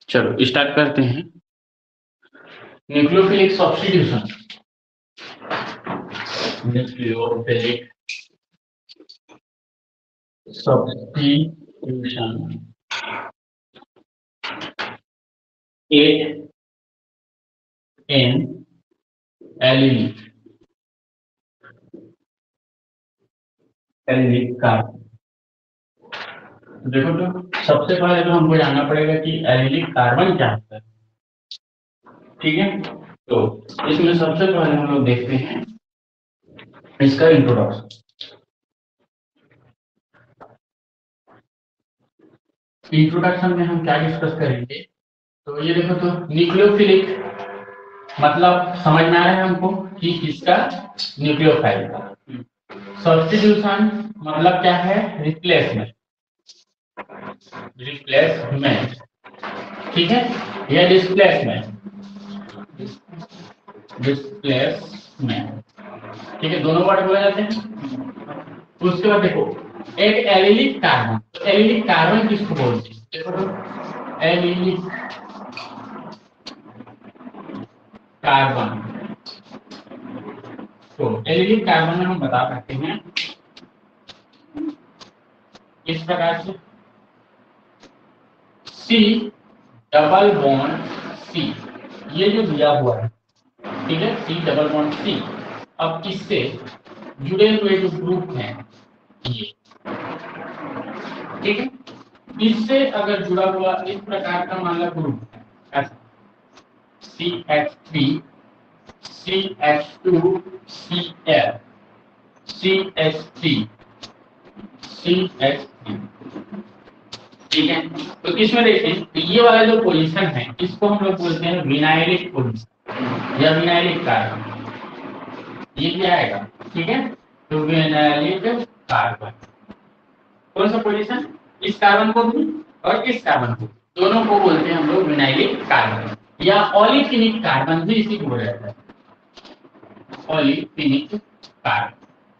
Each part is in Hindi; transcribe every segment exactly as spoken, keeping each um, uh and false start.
चलो स्टार्ट करते हैं। Nucleophilic substitution. Nucleophilic substitution at in allylic allylic carbon. देखो तो सबसे पहले तो हमको जानना पड़ेगा कि एलिलिक कार्बन क्या होता है। ठीक है, तो इसमें सबसे पहले हम लोग देखते हैं इसका इंट्रोडक्शन। इंट्रोडक्शन में हम क्या डिस्कस करेंगे, तो ये देखो तो न्यूक्लियोफिलिक मतलब समझ में आ रहा है हमको कि किसका, न्यूक्लियोफाइल का। सब्स्टिट्यूशन मतलब क्या है, रिप्लेसमेंट। रिप्लेसमेंट ठीक है, या डिस्प्लेसमेंट। डिस्प्लेसमेंट ठीक है, दोनों वर्ड बोले जाते हैं। उसके बाद देखो एक एलिलिक कार्बन। तो एलिलिक कार्बन किसको बोलते हैं, देखो तो एलिलिक कार्बन। तो एलिलिक कार्बन में हम बता सकते हैं इस प्रकार से, सी डबल बॉन्ड सी, ये जो दिया हुआ है ठीक है, सी डबल बॉन्ड सी। अब इससे जुड़े हुए जो ग्रुप हैं ये, ठीक है, इससे अगर जुड़ा हुआ इस प्रकार का मान लो ग्रुप है, C H three C H two C L C H three C H three ठीक है। तो इसमें देखें तो ये वाला जो पोजीशन है इसको हम लोग बोलते हैं विनाइलिक पोजीशन या विनाइलिक कार्बन। ये क्या आएगा, ठीक है, तो विनाइलिक कार्बन कौन सा पोजीशन, इस कार्बन को भी और इस कार्बन को, दोनों को बोलते हैं हम लोग विनाइलिक कार्बन या ओलिफिनिक कार्बन भी इसी को बोला जाता है, ओलिफिनिक कार्बन।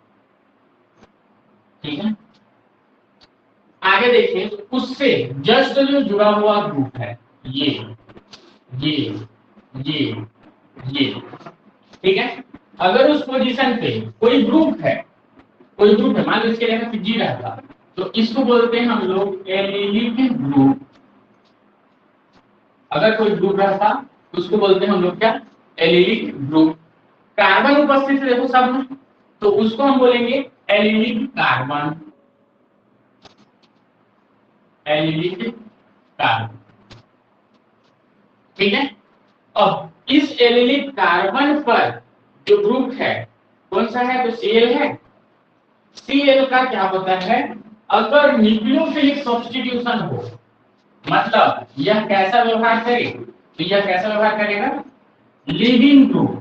ठीक है, आगे देखिए तो उससे जस्ट जो जुड़ा हुआ ग्रुप है ये ये ये ये ठीक है, अगर उस पोजीशन पे कोई ग्रुप है, कोई ग्रुप है मान लो इसके जगह जी रहता, तो इसको बोलते हैं हम लोग एलिलिक ग्रुप। अगर कोई ग्रुप रहता तो उसको बोलते हैं हम लोग क्या, एलिलिक ग्रुप। कार्बन उपस्थित है देखो सब में, तो उसको हम बोलेंगे एलिलिक कार्बन, एलिलिक कार्बन। ठीक है, अब इस एलिलिक कार्बन पर जो ग्रुप है कौन सा है, तो Cl है। Cl का क्या होता है, अगर न्यूक्लियोफिलिक सब्स्टिट्यूशन हो, मतलब यह कैसा व्यवहार करे, तो यह कैसा व्यवहार करेगा, लिविंग ग्रुप,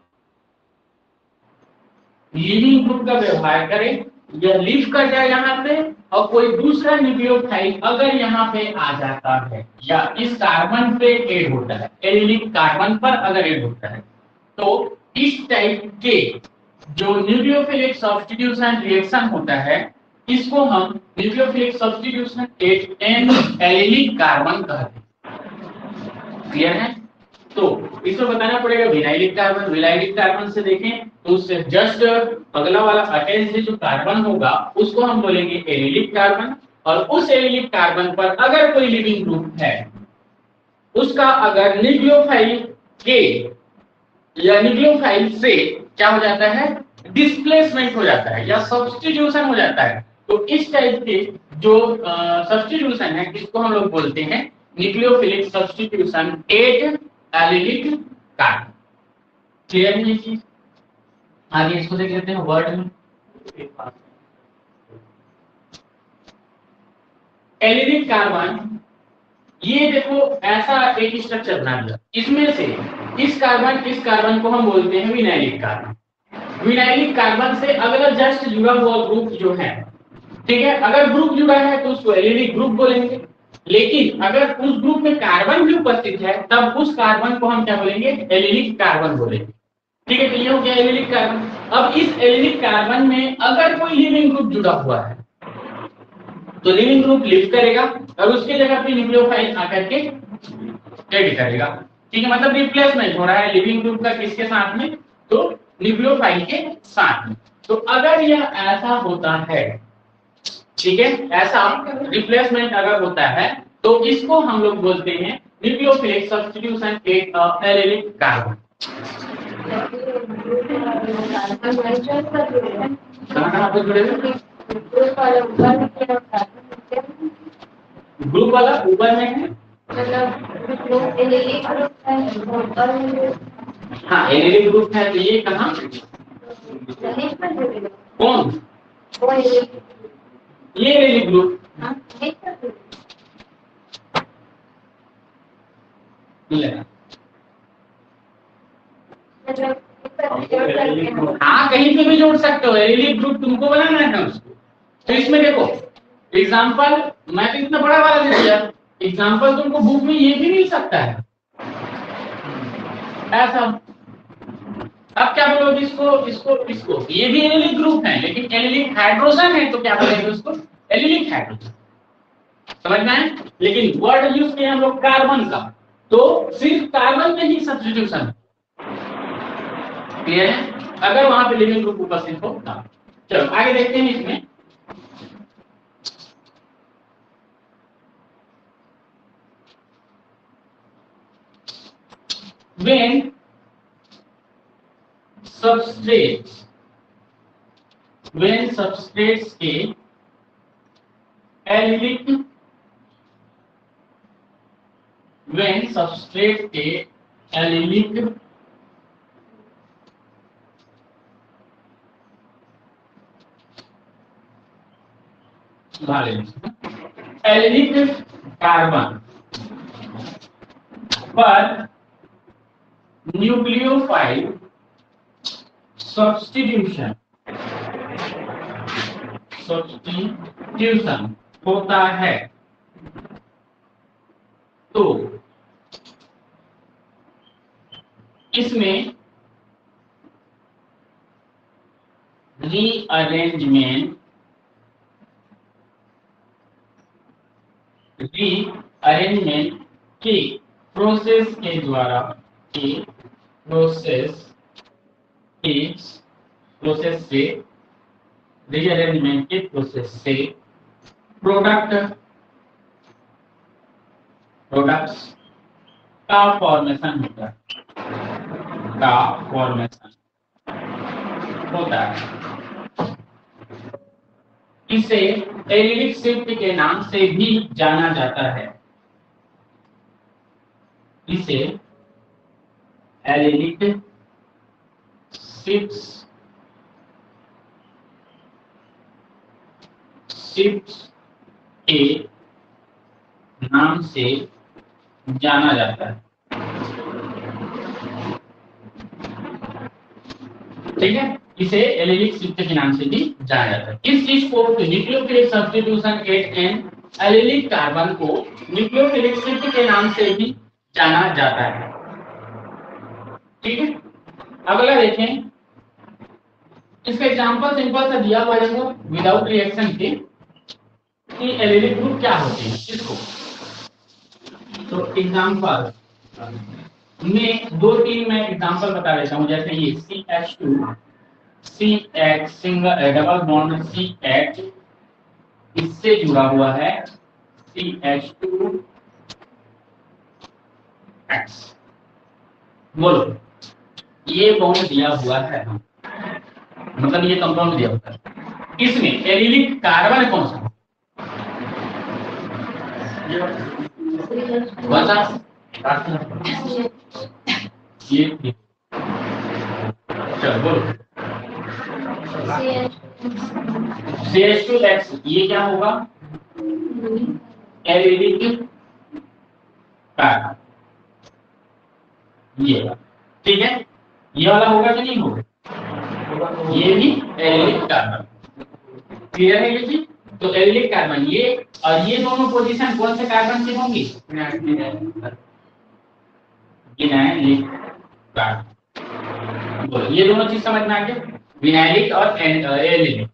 लिविंग ग्रुप का व्यवहार करे, यह लिव कर जाए यहाँ पे, और कोई दूसरा न्यूक्लियोफाइल अगर यहाँ पे आ जाता है या इस कार्बन पे ऐड होता है, एलिलिक कार्बन पर अगर ऐड होता है, तो इस टाइप के जो न्यूक्लियोफिलिक सब्स्टिट्यूशन रिएक्शन होता है इसको हम nucleophilic substitution at an allylic carbon कहते हैं। क्लियर है, तो इसमें बताना पड़ेगा विनाइलिक कार्बन। विनाइलिक कार्बन से देखें तो उससे जस्ट अगला वाला अटैच जो कार्बन होगा उसको हम बोलेंगे एलिलिक कार्बन, और उस एलिलिक कार्बन पर अगर कोई लिविंग ग्रुप है उसका अगर न्यूक्लियोफाइल के या न्यूक्लियोफाइल से क्या हो जाता है, डिस्प्लेसमेंट हो जाता है या सब्स्टिट्यूशन हो जाता है, तो इस टाइप के जो सब्स्टिट्यूशन है इसको हम लोग बोलते हैं nucleophilic substitution at allylic carbon. Clear है ये चीज, आगे इसको देख लेते हैं वर्ड में। एलिलिक कार्बन, ये देखो ऐसा एक स्ट्रक्चर बना दिया, इसमें से इस कार्बन इस कार्बन को हम बोलते हैं विनाइलिक कार्बन। विनाइलिक कार्बन से अगला जस्ट जुड़ा हुआ ग्रुप जो है, ठीक है, अगर ग्रुप जुड़ा है तो उसको एलिलिक ग्रुप बोलेंगे, लेकिन अगर उस ग्रुप में कार्बन भी उपस्थित है तब उस कार्बन को हम क्या बोलेंगे, एलिलिक कार्बन बोलेंगे। ठीक है, तो ये हो गया एलिलिक कार्बन। अब इस एलिलिक कार्बन में अगर कोई लिविंग ग्रुप जुड़ा हुआ है तो लिविंग ग्रुप लिव करेगा और उसके जगह पे न्यूक्लियोफाइल आकर के ऐड करेगा। ठीक है, मतलब रिप्लेसमेंट हो रहा है लिविंग ग्रुप का किसके साथ में, तो न्यूक्लियोफाइल के साथ में। तो अगर यह ऐसा होता है, ठीक है, ऐसा रिप्लेसमेंट अगर होता है तो इसको हम लोग बोलते हैं nucleophilic substitution at a allylic carbon. कहां कहां पे जुड़े हुए ग्रुप वाला ऊपर में है, मतलब एलिलिक ग्रुप है ऊपर में। हाँ, एलिलिक ग्रुप है तो ये कहां, कौन, ये एलिलिक ग्रुप मिलेगा। हाँ, कहीं पे भी जोड़ सकते हो, एलिलिक ग्रुप तुमको बनाना है उसको। तो इसमें देखो एग्जाम्पल, मैं तो इतना बड़ा वाला दे दिया, एग्जाम्पल तुमको बुक में ये भी मिल सकता है ऐसा। अब क्या बोलोगे इसको, इसको इसको ये भी एलिलिक ग्रुप है लेकिन एलिलिक हाइड्रोजन है, तो क्या बोलेंगे उसको, एलिलिक हाइड्रोजन। समझ में आया? लेकिन वर्ड यूज किया हम लोग कार्बन का, तो सिर्फ कार्बन में ही सब्स्टिट्यूशन। क्लियर है? अगर वहां पे लिविंग ग्रुप उपस्थित हो तब। चलो आगे देखते हैं इसमें। When substrates when substrates के एलिलिक when substrate के एलिलिक एलिलिक कार्बन पर न्यूक्लियोफाइल सब्स्टिट्यूशन सब्स्टिट्यूशन होता है तो इसमें रीअरेंजमेंट रीअरेंजमेंट के प्रोसेस के द्वारा के प्रोसेस के प्रोसेस से रीअरेंजमेंट के प्रोसेस से प्रोडक्ट प्रोडक्ट्स का फॉर्मेशन होता है का फॉर्मेशन होता है। इसे एलिलिक शिफ्ट के नाम से भी जाना जाता है। इसे एलिलिक शिफ्ट शिफ्ट के नाम से जाना जाता है। ठीक है, इसे एलिलिक शिफ्ट के नाम से भी जाना जाता है। इस चीज को nucleophilic substitution at an allylic carbon को न्यूक्लियोफिलिक शिफ्ट के नाम से भी जाना जाता है। ठीक है, अगला देखें, इसका एग्जांपल सिंपल सा दिया हुआ है विदाउट रिएक्शन के कि एलिलिक ग्रुप क्या होते हैं इसको। तो एग्जांपल में दो तीन मैं एग्जांपल बता देता हूं, जैसे ये C H two C H single double bond C H इससे जुड़ा हुआ है सी एच टू एक्स। बोलो, ये बॉन्ड दिया हुआ है, मतलब ये कंपाउंड दिया हुआ है, इसमें एलिलिक कार्बन कौन सा बता ये, चलो बोलो सी एच टू एक्स, ये क्या होगा एलिलिक कार्बन, ये ठीक है, ये वाला होगा कि नहीं होगा, ये भी एलिलिक कार्बन। क्लियर है ये? तो एलिलिक कार्बन ये और ये दोनों पोजीशन कौन से कार्बन की होंगी, विनाइलिक कार्बन। बोलो, ये दोनों चीज समझ में आ गया, विनाइलिक और एलिलिक।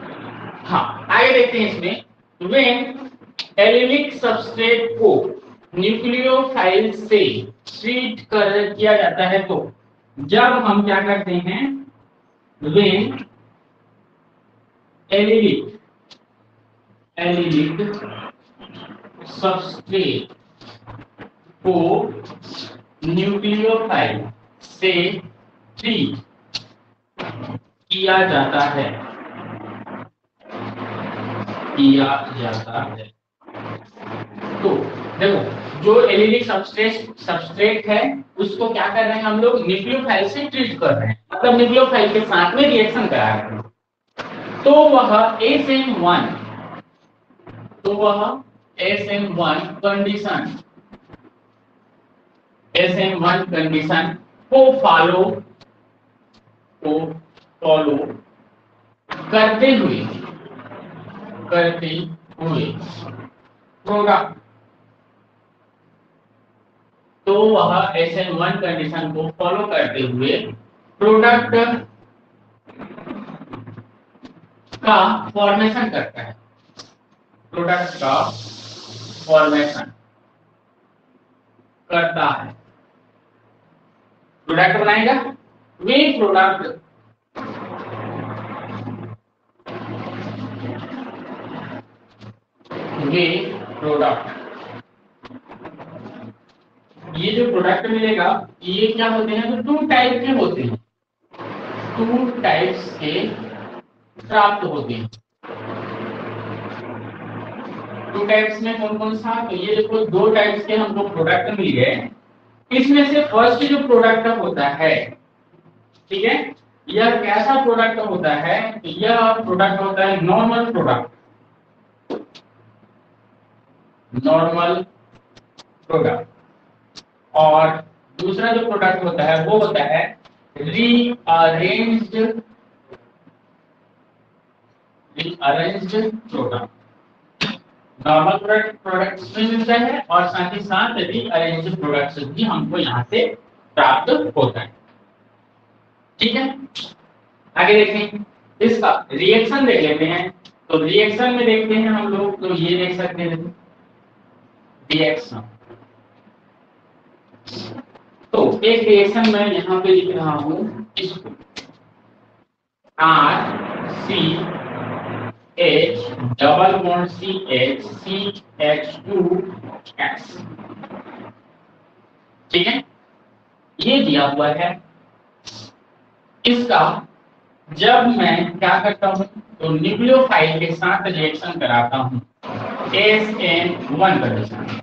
हाँ, आगे देखते हैं इसमें, व्हेन एलिलिक सबस्ट्रेट को न्यूक्लियोफाइल से ट्रीट कर किया जाता है तो जब हम क्या करते हैं, व्हेन एलिलिक एलिलिक सबस्ट्रेट को न्यूक्लियोफाइल से ट्रीट किया जाता है किया जाता है तो देखो, जो एलिलिक सबस्ट्रेट सबस्ट्रेट है उसको क्या कर रहे हैं हम लोग, न्यूक्लियोफाइल से ट्रीट कर रहे हैं, मतलब न्यूक्लियोफाइल के साथ में रिएक्शन करा रहे हैं। तो वह एस एन वन तो वह S N one condition S N one condition को फॉलो को फॉलो करते हुए करते हुए प्रोडक्ट तो वह एस एन वन कंडीशन को फॉलो करते हुए प्रोडक्ट का फॉर्मेशन करता है प्रोडक्ट का फॉर्मेशन करता है प्रोडक्ट बनाएगा। वे प्रोडक्ट वे प्रोडक्ट ये जो प्रोडक्ट मिलेगा ये क्या होते हैं, तो टू टाइप के होते हैं, टू टाइप्स के प्राप्त होते हैं। टू टाइप्स में कौन कौन सा, तो ये देखो दो टाइप्स के हमको प्रोडक्ट मिल गए। इसमें से फर्स्ट जो प्रोडक्ट होता है, ठीक है, यह कैसा प्रोडक्ट होता है, तो यह प्रोडक्ट होता है नॉर्मल प्रोडक्ट नॉर्मल प्रोडक्ट और दूसरा जो प्रोडक्ट होता है वो होता है rearranged rearranged product. Normal product products में मिलता है और साथ ही साथ रीअरेंज्ड प्रोडक्ट्स भी हमको यहाँ से प्राप्त होता है। ठीक है, आगे देखें, इसका रिएक्शन देख लेते हैं। तो रिएक्शन में देखते हैं हम लोग, तो ये देख सकते हैं रिएक्शन। तो एक रिएक्शन मैं यहाँ पे लिख रहा हूं इसको R C H double bond C H C H two X. ठीक है, ये दिया हुआ है। इसका जब मैं क्या करता हूं, तो न्यूक्लियोफाइल के साथ रिएक्शन कराता हूं एस एन वन कंडीशन।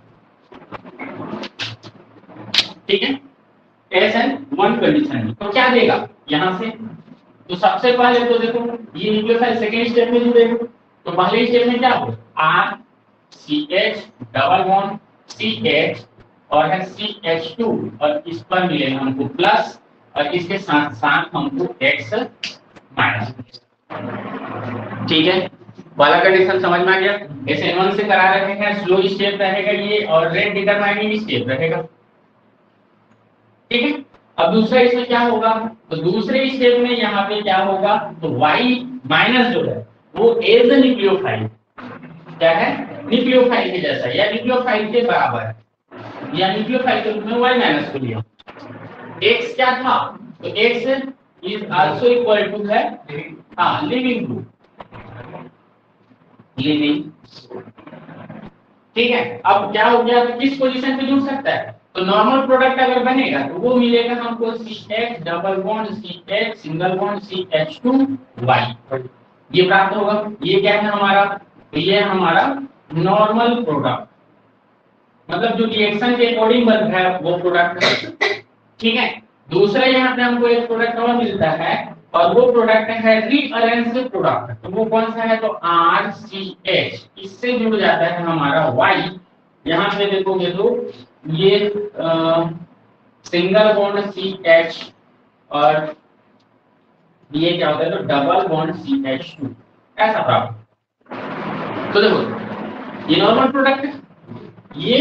ठीक है, एस एन वन कंडीशन तो क्या देगा यहां से, तो सबसे पहले तो देखो ये न्यूक्लियोफाइल सेकेंड स्टेप में जुड़ेगा। तो पहले स्टेप में क्या होगा, R C H double bond C H और है सी एच टू और इस पर मिलेगा हमको प्लस और इसके साथ साथ हमको एक्स माइनस। ठीक है, वाला कंडीशन समझ में आ गया। एस एन वन से करा रहे हैं, स्लो स्टेप रहेगा ये और रेट डिटरमाइनिंग स्टेप रहेगा। ठीक है, अब दूसरा इसमें क्या होगा, तो दूसरे स्टेप में यहाँ पे क्या होगा, तो y माइनस जो है वो एज न्यूक्लियोफाइल क्या है, न्यूक्लियोफाइल के जैसा या न्यूक्लियोफाइल के बराबर है या न्यूक्लियोफाइल के रूप में y माइनस को लिया। x क्या था, तो x is also equal to है हाँ लिविंग ग्रुप लिविंग। ठीक है, अब क्या हो गया, तो किस पोजीशन पे जुड़ सकता है, तो नॉर्मल प्रोडक्ट अगर बनेगा तो वो मिलेगा हमको C H double bond C H single bond C H two Y, ये प्राप्त होगा। ये क्या है हमारा, तो ये हमारा नॉर्मल प्रोडक्ट, मतलब जो रिएक्शन के अकॉर्डिंग बन रहा है वो प्रोडक्ट है। ठीक है, दूसरा यहाँ पे हमको एक प्रोडक्ट और मिलता है और वो प्रोडक्ट है रीअरेंज्ड प्रोडक्ट। तो वो कौन सा है, तो आर सी एच, इससे जुड़ जाता है हमारा वाई। यहाँ पे देखोगे तो ये सिंगल बॉन्ड सी एच और ये क्या होता है, तो double bond C H two ऐसा प्राप्त। तो देखो ये नॉर्मल प्रोडक्ट है, ये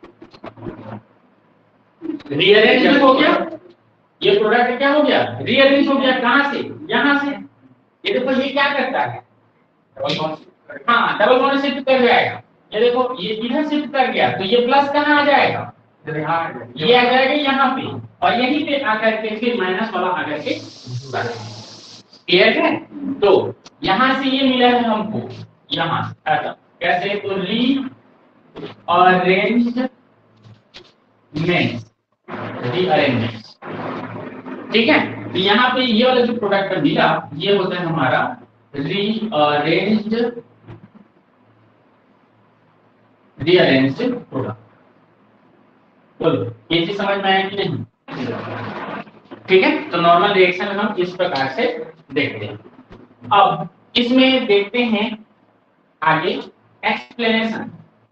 रीअरेंज हो गया, ये प्रोडक्ट क्या हो गया, रीअरेंज हो गया। कहां से, यहां से। ये देखो ये क्या करता है, डबल बॉन्ड हाँ डबल बॉन्ड से कर जाएगा, ये देखो ये इधर शिफ्ट कर गया तो ये प्लस कहाँ आ जाएगा, ये आ जाएगा यहाँ पे, और यहीं पे आकर के फिर माइनस वाला आकर के जुड़ा। क्लियर है? तो यहाँ से ये मिला है हमको, यहाँ ऐसा कैसे, तो री अरेंज्ड मेंस, री अरेंजमेंट, ठीक है। तो यहाँ पे ये वाला जो प्रोडक्ट मिला ये होता है हमारा री अरेंज्ड री अरेंज्ड प्रोडक्ट। बोलो ये चीज समझ में आया कि नहीं? ठीक है, तो नॉर्मल रिएक्शन हम इस प्रकार से देखते हैं। अब इसमें देखते हैं आगे एक्सप्लेनेशन।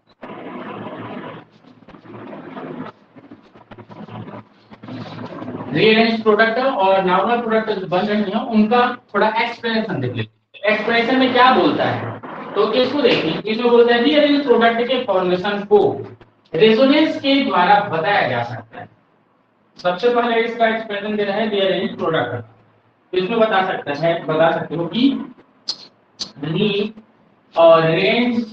रीअरेंज प्रोडक्ट और नॉर्मल प्रोडक्ट जो बन रही हैं उनका थोड़ा एक्सप्लेनेशन देख लेते हैं। एक्सप्लेनेशन में क्या बोलता है, तो इसको देखिए, इसमें बोलता है रीअरेंज प्रोडक्ट के फॉर्मेशन को रेजोनेंस के द्वारा बताया जा सकता है। सबसे पहले इसका एक्सप्लेनेशन दे रहा है रीअरेंज प्रोडक्ट, तो इसमें बता सकता है बता सकते हो कि रीअरेंज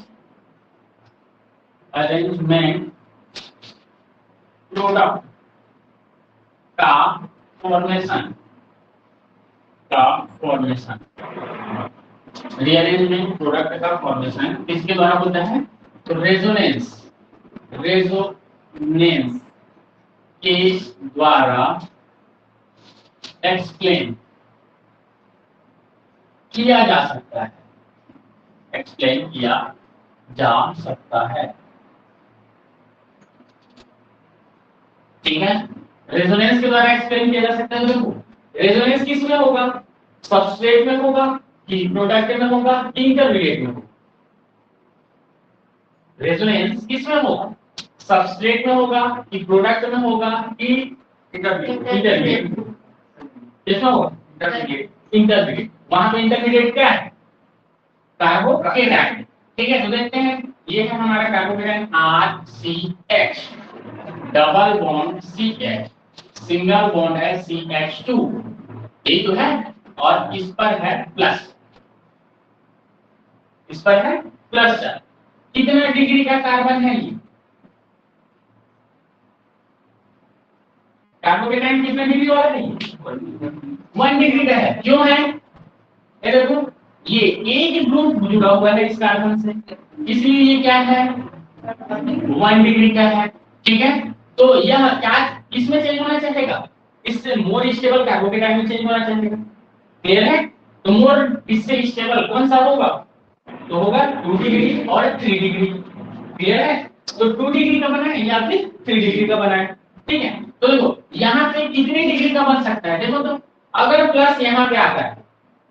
अरेंजमेंट प्रोडक्ट का फॉर्मेशन का फॉर्मेशन रीअरेंजमेंट प्रोडक्ट का फॉर्मेशन किसके द्वारा होता है, तो रेजोनेंस रेजोनेंस के द्वारा एक्सप्लेन किया जा सकता है, एक्सप्लेन किया जा सकता है। ठीक है, रेजोनेंस के द्वारा एक्सप्लेन किया जा सकता है। देखो रेजोनेंस किस में होगा, सबस्ट्रेट में होगा कि प्रोडक्ट में होगा कि इंटरमीडिएट में होगा। रेजोनेंस किस में होगा, सबस्ट्रेट में होगा कि प्रोडक्ट में होगा कि इंटरमीडिएट किसमें होगा, इंटरमीडिएट इंटरमीडिएट वहां पे इंटरमीडिएट क्या है, कार्बोकेटाइन। ठीक है, तो देखते हैं ये है हमारा carbocation R C H, double bond C H, single bond है सी एच टू, ये तो है, और इस पर है प्लस, इस पर है प्लस चार्ज। कितना डिग्री का कार्बन है ये, कार्बोकेटाइन कितने डिग्री वाला है, वन डिग्री का है। क्यों है, ये देखो ये एक ग्रुप जुड़ा हुआ है इस कार्बन से, इसलिए ये क्या है, वन डिग्री का है। ठीक है, तो यह क्या इसमें चेंज होना चाहेगा, इससे मोर स्टेबल कार्बोकेटाइन में चेंज होना चाहेगा। क्लियर है, तो मोर इससे स्टेबल कौन सा होगा, तो होगा टू डिग्री और थ्री डिग्री। क्लियर है, तो टू डिग्री का बना है या फिर थ्री डिग्री का बना है। ठीक है, तो देखो यहाँ पे कितने डिग्री का बन सकता है, देखो तो अगर प्लस यहाँ पे आता है,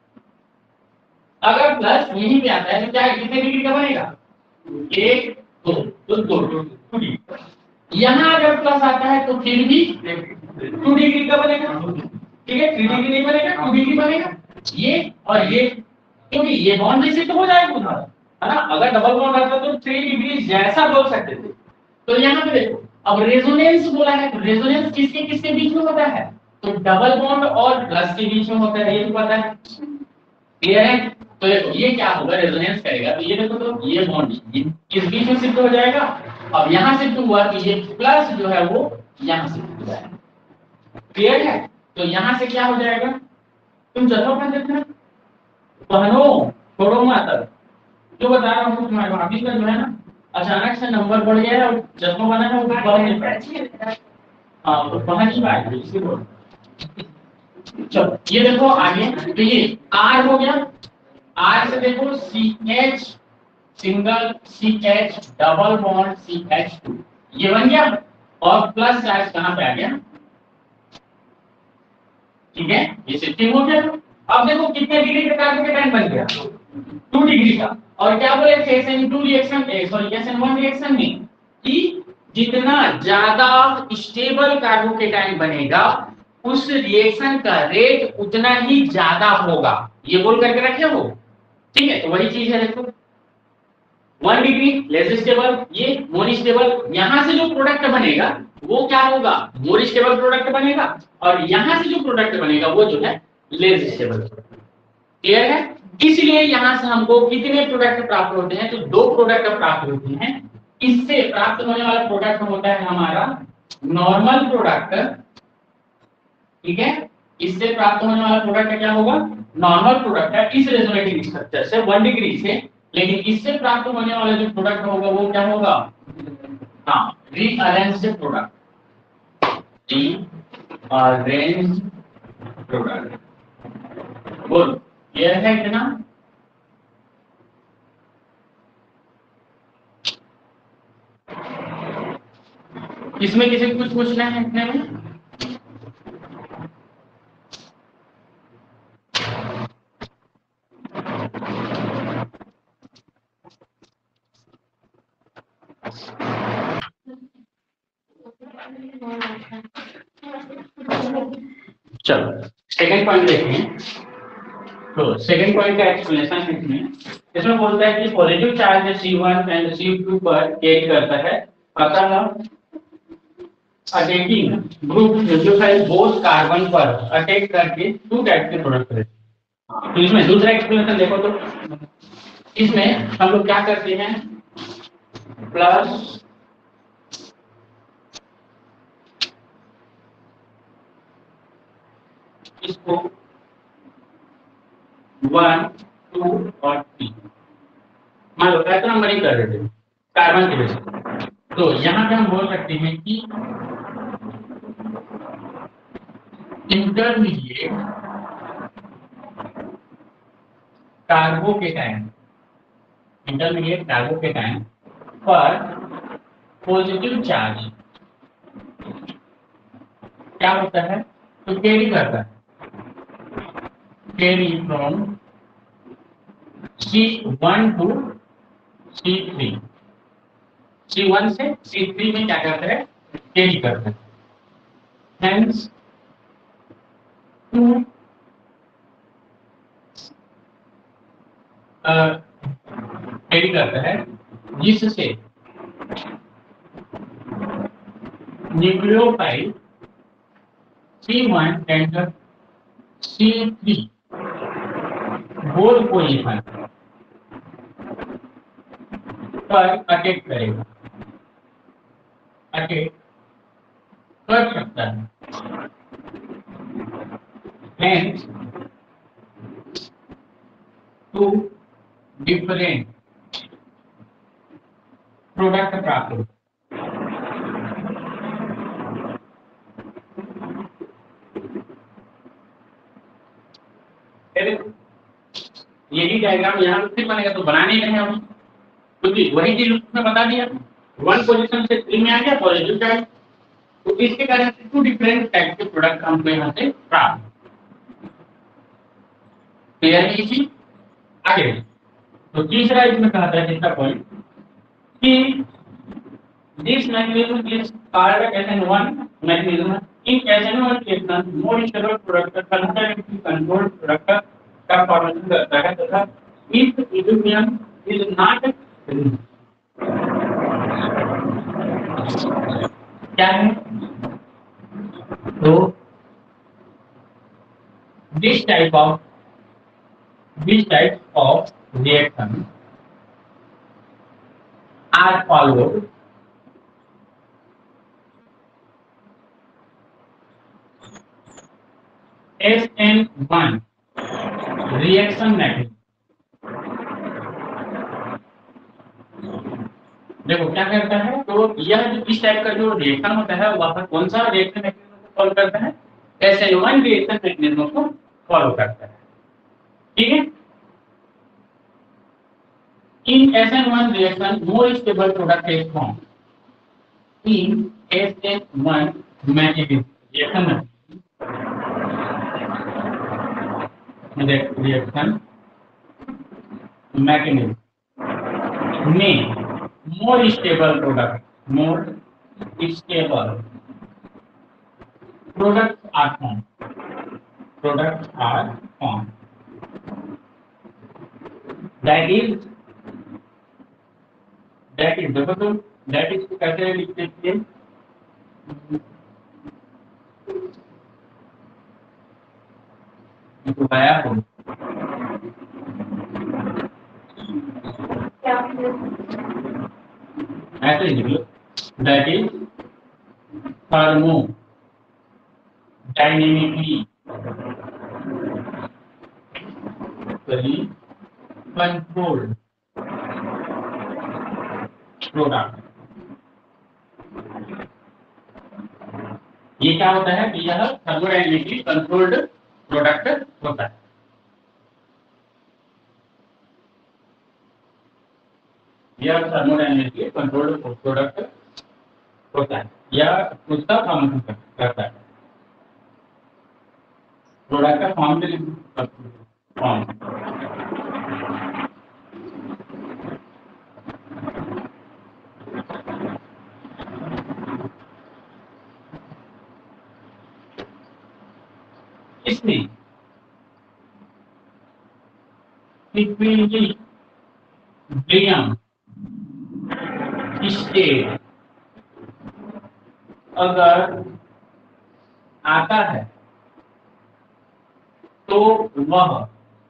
अगर प्लस यहीं पे आता है तो क्या कितने डिग्री का बनेगा, एक दो तो दो टू डिग्री। यहाँ अगर प्लस आता है तो फिर भी टू डिग्री का बनेगा। ठीक है, थ्री डिग्री नहीं बनेगा, टू डिग्री बनेगा। ये और ये क्योंकि ये बॉन्ड जैसे तो हो जाएगा उधर, है ना। अगर डबल बॉन्ड रहता तो थ्री डिग्री जैसा बोल सकते थे। तो यहाँ पे देखो अब रेजोनेंस बोला है, तो रेजोनेंस किसके किसके बीच में होता है, तो डबल बॉन्ड और प्लस के बीच में होता है, ये तो पता है। क्लियर है, तो देखो ये क्या होगा, रेजोनेंस करेगा तो ये देखो तो ये बॉन्ड किस बीच में शिफ्ट हो जाएगा, अब यहाँ शिफ्ट हुआ तो ये प्लस जो है वो यहाँ शिफ्ट हो जाएगा। क्लियर है, तो यहाँ से क्या हो जाएगा, तुम चलो अपना देखना पहनो छोड़ो मत, जो बता रहा हूँ तुम्हारे भाभी का जो है ना अचानक से नंबर बढ़ गया है और चश्मा बना है वो बढ़ नहीं पाया। हाँ तो पहन ही पाएगा इसी को। चलो ये देखो आगे, तो ये आर हो गया, आर से देखो C H single C H double bond C H two, ये बन गया, और प्लस चार्ज कहाँ पे आ गया। ठीक है, ये शिफ्टिंग हो गया। अब देखो कितने डिग्री का कार्बोकेटाइन बन गया, टू डिग्री का। और क्या बोले थे S N two reaction sorry S N one reaction में कि जितना ज्यादा स्टेबल कार्बोकेटाइन बनेगा उस रिएक्शन का रेट उतना ही ज्यादा होगा, ये बोल करके रखे हो। ठीक है, तो वही चीज है, देखो वन डिग्री लेस स्टेबल, ये मोर स्टेबल। यहां से जो प्रोडक्ट बनेगा वो क्या होगा, मोर स्टेबल प्रोडक्ट बनेगा, और यहां से जो प्रोडक्ट बनेगा वो जो है लेस स्टेबल। क्लियर है, इसलिए यहां से हमको कितने प्रोडक्ट प्राप्त होते हैं, तो दो प्रोडक्ट प्राप्त होते हैं। इससे प्राप्त होने वाला प्रोडक्ट होता है हमारा नॉर्मल प्रोडक्ट, ठीक है। इससे प्राप्त होने वाला प्रोडक्ट क्या होगा, नॉर्मल प्रोडक्ट है इस रेजोनेटिंग स्ट्रक्चर से वन डिग्री से। लेकिन इससे प्राप्त होने वाला जो प्रोडक्ट होगा वो क्या होगा, हाँ, रीअरेंज्ड प्रोडक्ट, रीअरेंज्ड प्रोडक्ट। बोल क्लियर है इतना? इसमें किसी को कुछ पूछना है इतने में? चलो सेकंड पॉइंट देखते हैं। तो सेकंड पॉइंट का एक्सप्लेनेशन है इसमें। इसमें बोलता है कि positive charge C one and C two पर कैरी करता है, अतः attacking group nucleophile both carbon पर अटैक करके टू टाइप के प्रोडक्ट करते हैं। तो इसमें दूसरा एक्सप्लेनेशन देखो, तो इसमें हम लोग क्या करते हैं, प्लस इसको वन टू और थ्री मान लो ऐसा नंबरिंग कर देते हैं कार्बन के बेस। तो यहाँ पे हम बोल सकते हैं कि इंटरमीडिएट कार्बोकेटाइन, इंटरमीडिएट कार्बोकेटाइन पर पॉजिटिव चार्ज क्या होता है, तो कैरी करता है, carry from C one two C three, C one से सी थ्री में क्या करता है, कैरी करता है। हेंस टू कैरी करता है, जिससे nucleophile C one and C three both position पर अटैक करेगा, अटैक कर सकता है। Hence, two different product प्राप्त होते हैं। यही डायग्राम यहाँ पे फिर बनेगा, तो बनाने ही नहीं हम, क्योंकि वही चीज उसमें बता दिया, वन पोजीशन से थ्री में आ गया पॉजिटिव चार्ज। तो इसके कारण से टू डिफरेंट टाइप के प्रोडक्ट हमको यहाँ से प्राप्त। क्लियर है ये चीज? आगे तो तीसरा इसमें कहा था, तीसरा पॉइंट कि this mechanism is called S N one mechanism. In S N one case more stable product कंसर्टिव कंट्रोल्ड प्रोडक्ट का फॉर्मेशन करता है, तथा इफ इल्यूमिनियम इज नॉट क्या है, तो this type of this type of reaction are followed S N one reaction mechanism. देखो क्या करता है, तो यह जो इस टाइप का जो रिएक्शन होता है वह कौन सा रिएक्शन मैकेनिज्म को फॉलो करता है, S N one reaction mechanism को फॉलो करता है, ठीक है। In S N one reaction, more stable product is formed. In S N one mechanism, reaction reaction mechanism में more stable product, more stable products are formed. Products are formed. That is That is देखो तो that is को कैसे लिखते हैं, तो आया हो ऐसे ही लिख लो, that is thermodynamically controlled product. ये क्या होता है कि यह थर्मोडायनेमिकली कंट्रोल्ड प्रोडक्ट होता है। यह थर्मोडायनेमिकली कंट्रोल्ड प्रोडक्ट होता है, यह उसका फॉर्म करता है, प्रोडक्ट का फॉर्म फॉर्म इसमें इक्विलिब्रियम स्टेट अगर आता है तो वह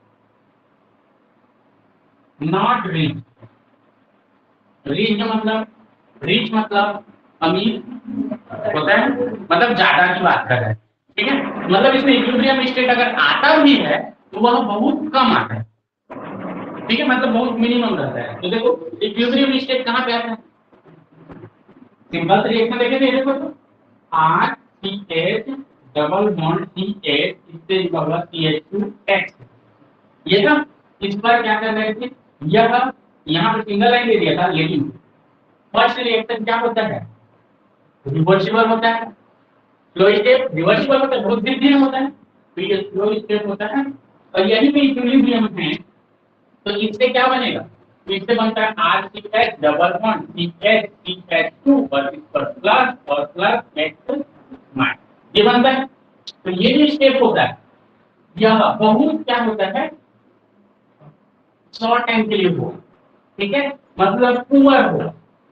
नॉट रीच, रीच मतलब रीच मतलब अमीर होता है, मतलब ज्यादा की बात कर रहे हैं, ठीक है। मतलब इसमें इक्विलिब्रियम स्टेट अगर आता भी है तो वह बहुत कम आता है, ठीक है, मतलब बहुत मिनिमम रहता है। तो देखो इक्विलिब्रियम स्टेट कहाँ पे आता है, सिंपल रिएक्शन देखें, देखो तो R C H double bond C H इससे निकला सी एच टू एक्स, ये था। इस पर क्या कर रहे थे, यह यहाँ पे सिंगल लाइन दे दिया था, लेकिन फर्स्ट रिएक्शन क्या होता है, रिवर्सिबल होता है, फ्लो स्टेप रिवर्सिबल होता है, बहुत धीरे धीरे होता है, तो ये फ्लो स्टेप होता है। और यही पे इक्विलिब्रियम है, तो इससे क्या बनेगा, तो इससे बनता है R C H double bond C H C H two और इस पर प्लस और प्लस एक्स माइनस, ये बनता है। तो ये जो स्टेप होता है यह बहुत क्या होता है, शॉर्ट टाइम के लिए हो, ठीक है, मतलब पुअर हो,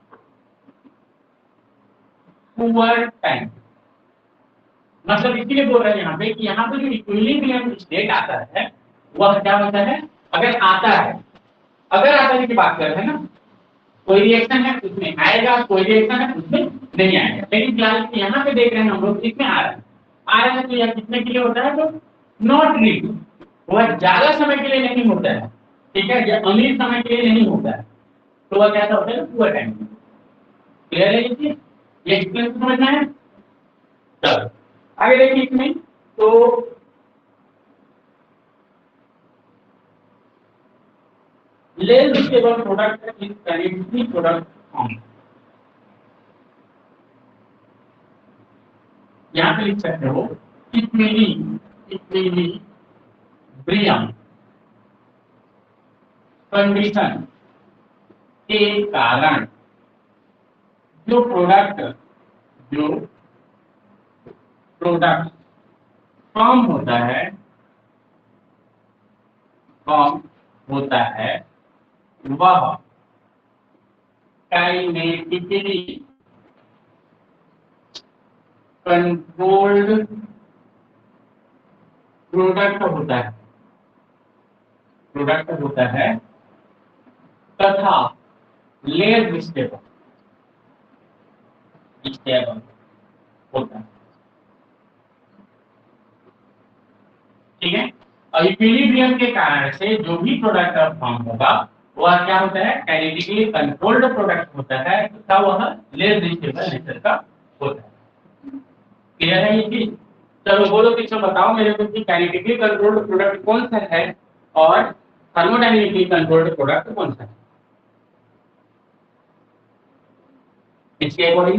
पुअर टाइम, मतलब इसलिए बोल रहे हैं यहाँ पे कि यहाँ पे जो इक्विलिब्रियम स्टेट आता है वह क्या होता है, अगर आता है, अगर आता है की बात कर रहे हैं ना, कोई रिएक्शन है उसमें आएगा, कोई रिएक्शन है उसमें नहीं आएगा, लेकिन फिलहाल यहाँ पे देख रहे हैं हम लोग किसमें आ रहा है, आ रहा है तो यह कितने के लिए होता है, तो नॉट रीच, वह ज्यादा समय के लिए नहीं होता है, ठीक है, या अमीर समय के लिए नहीं होता है, तो वह कैसा होता है, पूरा टाइम। क्लियर है ये चीज, ये एक्सप्लेन समझना है। चलो आगे देखिए इसमें, तो less stable product is currently product form, यहाँ पे लिख सकते हो इक्विली इक्विलिब्रियम कंडीशन के कारण जो प्रोडक्ट जो प्रोडक्ट फॉर्म होता है फॉर्म होता है वह काइनेटिकली कंट्रोल्ड प्रोडक्ट होता है प्रोडक्ट होता है तथा लेस स्टेबल स्टेबल होता है, ठीक है। और इक्विलिब्रियम के कारण से जो भी प्रोडक्ट फॉर्म होगा वह क्या होता है, काइनेटिकली कंट्रोल्ड प्रोडक्ट होता है तथा वह लेस स्टेबल नेचर का होता है। क्लियर है ये चीज। चलो बोलो पीछे बताओ मेरे को कि काइनेटिकली कंट्रोल्ड प्रोडक्ट कौन सा है और थर्मोडायनेमिकली कंट्रोल्ड प्रोडक्ट कौन सा है, इसके अकॉर्डिंग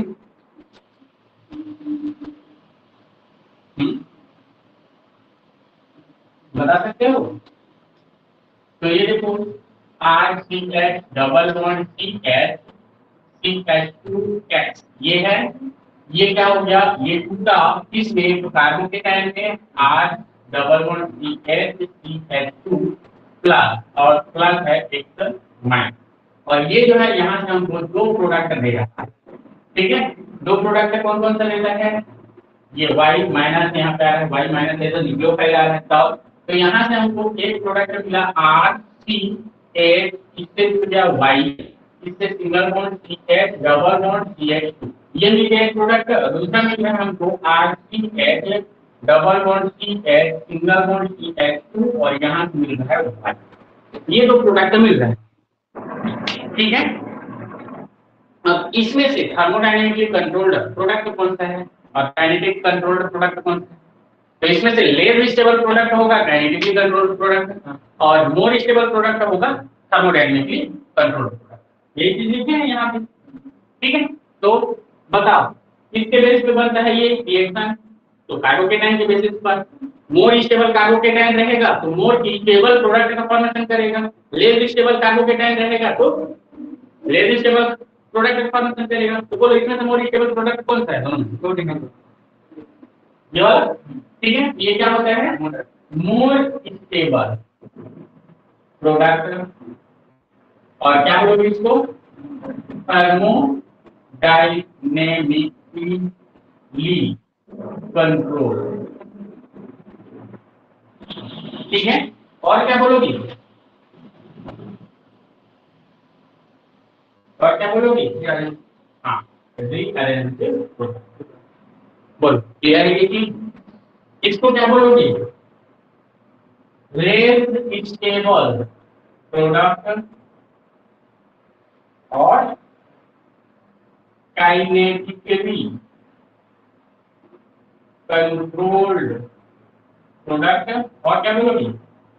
बता सकते हो। तो ये देखो R C H double bond C H C H two X, ये है, ये क्या हो गया, ये टूटा किसमें, तो कार्बन के टाइम में R double bond C H C H two plus और प्लस है एक्स माइनस, और ये जो है यहाँ से हमको दो प्रोडक्ट दे रहा है, ठीक है। दो प्रोडक्ट कौन कौन सा लेता है, ये y माइनस यहाँ पे आ रहा है, y माइनस है तो न्यूक्लियोफाइल आ रहा है, तब तो यहाँ से हमको एक प्रोडक्ट मिला आर सी एच, इससे जुड़ गया वाई, इससे single bond C H, double bond C H two, ये मिल गया प्रोडक्ट। दूसरा मिल रहा है हमको R C H, double bond C H, single bond C H two, और यहाँ से मिल रहा है वाई। ये दो प्रोडक्ट मिल रहे हैं, ठीक है। अब इसमें से थर्मोडायनेमिकली कंट्रोल्ड प्रोडक्ट कौन सा है और काइनेटिक कंट्रोल्ड प्रोडक्ट कौन सा है? तो इसमें से लेस स्टेबल प्रोडक्ट होगा काइनेटिकली कंट्रोल्ड प्रोडक्ट, और मोर स्टेबल प्रोडक्ट होगा थर्मोडायनेमिकली कंट्रोल्ड प्रोडक्ट। ये चीज लिखे हैं यहाँ पे, ठीक है। तो बताओ किसके बेसिस पे बनता है ये रिएक्शन? तो कार्बोकेटाइन के बेसिस पर। मोर स्टेबल कार्बोकेटाइन रहेगा तो मोर स्टेबल प्रोडक्ट का फॉर्मेशन करेगा, लेस स्टेबल कार्बोकेटाइन रहेगा तो लेस स्टेबल प्रोडक्ट का फॉर्मेशन करेगा। तो बोलो इसमें से मोर स्टेबल प्रोडक्ट कौन सा है दोनों में? तो देखो ये वाला, ठीक है। ये क्या होता है? मोर स्टेबल प्रोडक्ट, और क्या बोलोगे इसको? थर्मोडायनेमिकली कंट्रोल, ठीक है। और क्या बोलोगी? और क्या बोलोगी? हाँ, बोलो क्लियर है ये चीज? इसको क्या बोलोगी? लेस स्टेबल प्रोडक्ट और काइनेटिकली कंट्रोल्ड प्रोडक्ट, और क्या बोलोगी?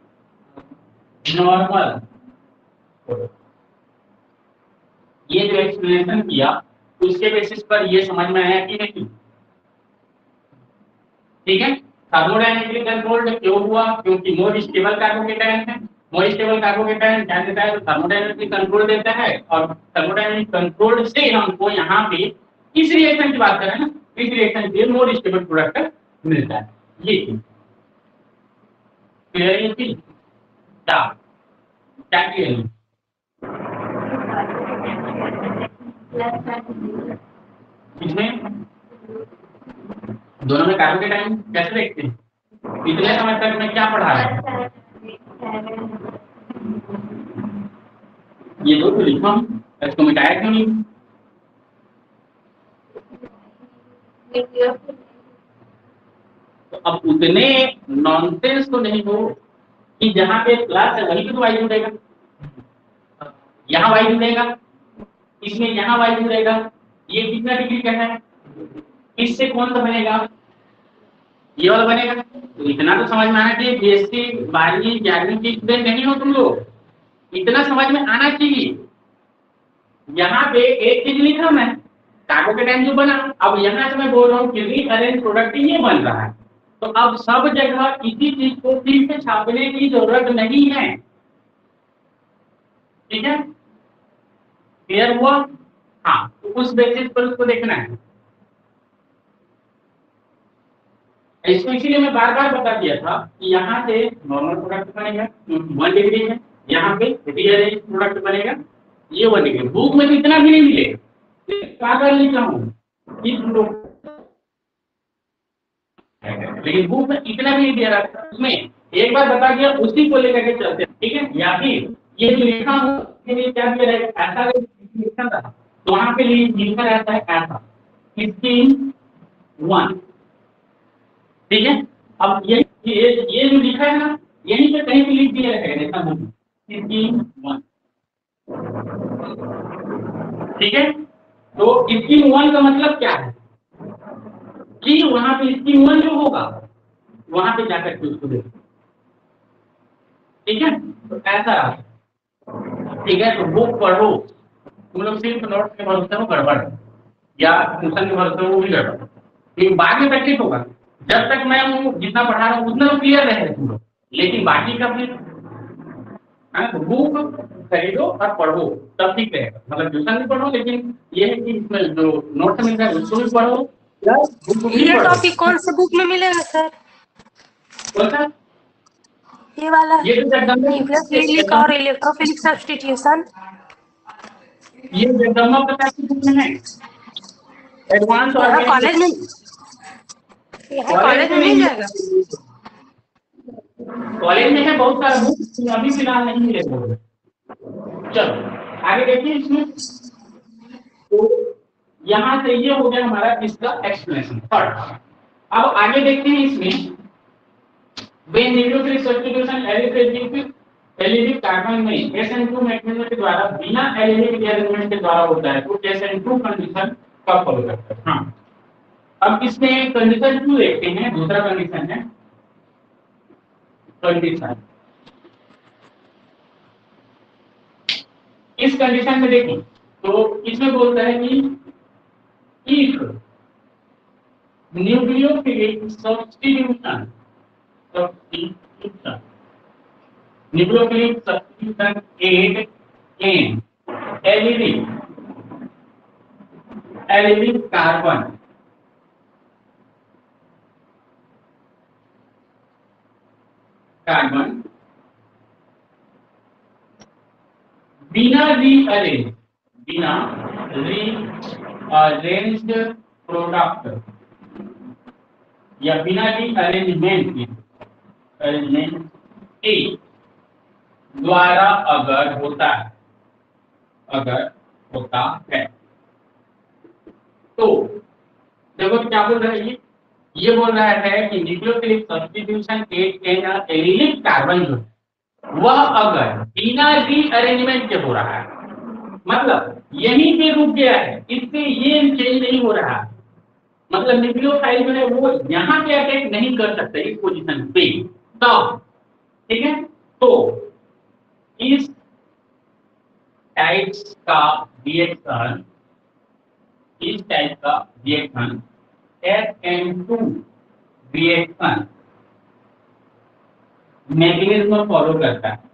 नॉर्मल। ये जो एक्सप्लेनेशन किया उसके बेसिस पर ये समझ में आया कि नहीं? ठीक है। थर्मोडायनेमिकली कंट्रोल्ड क्यों हुआ? क्योंकि मोर स्टेबल कार्बोकेटाइन है। मोर स्टेबल कार्बोकेटाइन क्या देता है? तो थर्मोडायनेमिकली कंट्रोल देता है, और थर्मोडायनेमिक कंट्रोल से हमको यहाँ पे इस रिएक्शन की बात करें ना, इस रिएक्शन के मोर स्टेबल प्रोडक्ट मिलता है। ये चीज क्लियर है? चीज क्या क्या क्लियर है? इसमें दोनों में कार्बोकेटाइन कैसे देखते हैं? इतने समय तक मैं क्या पढ़ा रहा हूँ? ये दो तो लिखा हूँ, इसको मिटाया क्यों नहीं? तो अब उतने नॉनसेंस तो नहीं हो कि जहां पे प्लस है वहीं पे तो वाई जुड़ेगा, यहाँ वाई जुड़ेगा, इसमें यहाँ वाई जुड़ेगा। ये कितना डिग्री का है? इससे कौन सा बनेगा? ये वाला बनेगा। तो इतना तो समझ में आना चाहिए, बीएससी बारहवीं ग्यारहवीं की स्टूडेंट नहीं हो तुम लोग, इतना समझ में आना चाहिए। यहाँ पे एक चीज लिखा मैं, कार्बोकेटाइन जो बना, अब यहाँ से मैं बोल रहा हूँ कि रीअरेंज प्रोडक्ट ये बन रहा है। तो अब सब जगह इसी चीज को फिर से छापने की जरूरत नहीं है, ठीक है? क्लियर हुआ? हाँ, तो उस बेसिस पर उसको देखना है। इसको इसीलिए मैं बार बार बता दिया था कि यहाँ से नॉर्मल प्रोडक्ट बनेगा वन डिग्री है, यहाँ पे रीअरेंज प्रोडक्ट बनेगा ये वन डिग्री। बुक में तो इतना भी नहीं मिलेगा, बार बार लिखा हूँ, लेकिन बुक में इतना भी नहीं दिया रहा। उसमें एक बार बता दिया, उसी को लेकर के चलते, ठीक है? या फिर ये जो लिखा हूँ क्या दिया रहेगा? ऐसा लिखा था तो वहां पे लिखा रहता है ऐसा फिफ्टीन वन, ठीक है? अब ये ये ये जो लिखा है ना, यहीं पे कहीं भी लिख दिया रहेगा ऐसा फिफ्टीन वन, ठीक है? तो स्कीम वन का मतलब क्या है कि वहां पे स्कीम वन जो होगा वहां पे जाकर के उसको देखो, ठीक है? तो ऐसा, ठीक है? तो बुक पढ़ो, तुम लोग सिर्फ नोट के भरोसे हो गड़बड़, या ट्यूशन के भरोसे हो वो भी गड़बड़, लेकिन बाद में प्रैक्टिस होगा। जब तक मैं हूँ जितना पढ़ा रहा हूँ उतना तो क्लियर रहे तुम लोग, लेकिन बाकी का फिर तो बुक खरीदो और पढ़ो तब ठीक रहेगा। मतलब ट्यूशन भी पढ़ो, लेकिन ये है कि इसमें जो नोट मिलता है उसको भी पढ़ो, प्लस बुक भी ये पढ़ो। टॉपिक कौन से बुक में मिलेगा सर? कौन सा? ये वाला ये तो न्यूक्लियोफिलिक और इलेक्ट्रोफिलिक सब्स्टिट्यूशन, ये जगदम्बा प्रकाश की बुक में है। एडवांस यहाँ कॉलेज में यहाँ कॉलेज में मिल जाएगा। कॉलेज में है बहुत सारा बुक, अभी फिलहाल नहीं मिलेगा। चलो आगे देखिए इसमें। तो यहां से ये हो गया हमारा इसका एक्सप्लेनेशन थर्ड। अब आगे देखते हैं इसमें when nucleophilic substitution aliphatic allylic carbon में एस एन टू मैग्नीशियम के द्वारा बिना एलिलिक एलिमेंट के द्वारा होता है तो एस एन टू कंडीशन का फॉलो करता है। हाँ, अब इसमें कंडीशन टू देखते हैं। दूसरा कंडीशन है कंडीशन, इस कंडीशन में देखिए तो इसमें बोलता है कि if nucleophilic substitution substitution nucleophilic substitution at in allylic allylic carbon carbon बिना रीअरेंज बिना रीअरेंज्ड प्रोडक्ट या बिना रीअरेंजमेंट के अरेंजमेंट के द्वारा अगर होता है अगर होता है तो देखो क्या बोल रहा है ये ये बोल रहा है कि nucleophilic substitution at in allylic carbon जो है वह अगर बिना रीअरेंजमेंट के हो रहा है, मतलब यहीं पे रुक गया है, इससे ये चेंज नहीं हो रहा, मतलब न्यूक्लियोफाइल जो है वो यहाँ पे अटैक नहीं कर सकते इस पोजीशन पे, तब ठीक है। तो इस टाइप्स का रिएक्शन इस टाइप का reaction S N two reaction mechanism follow करता है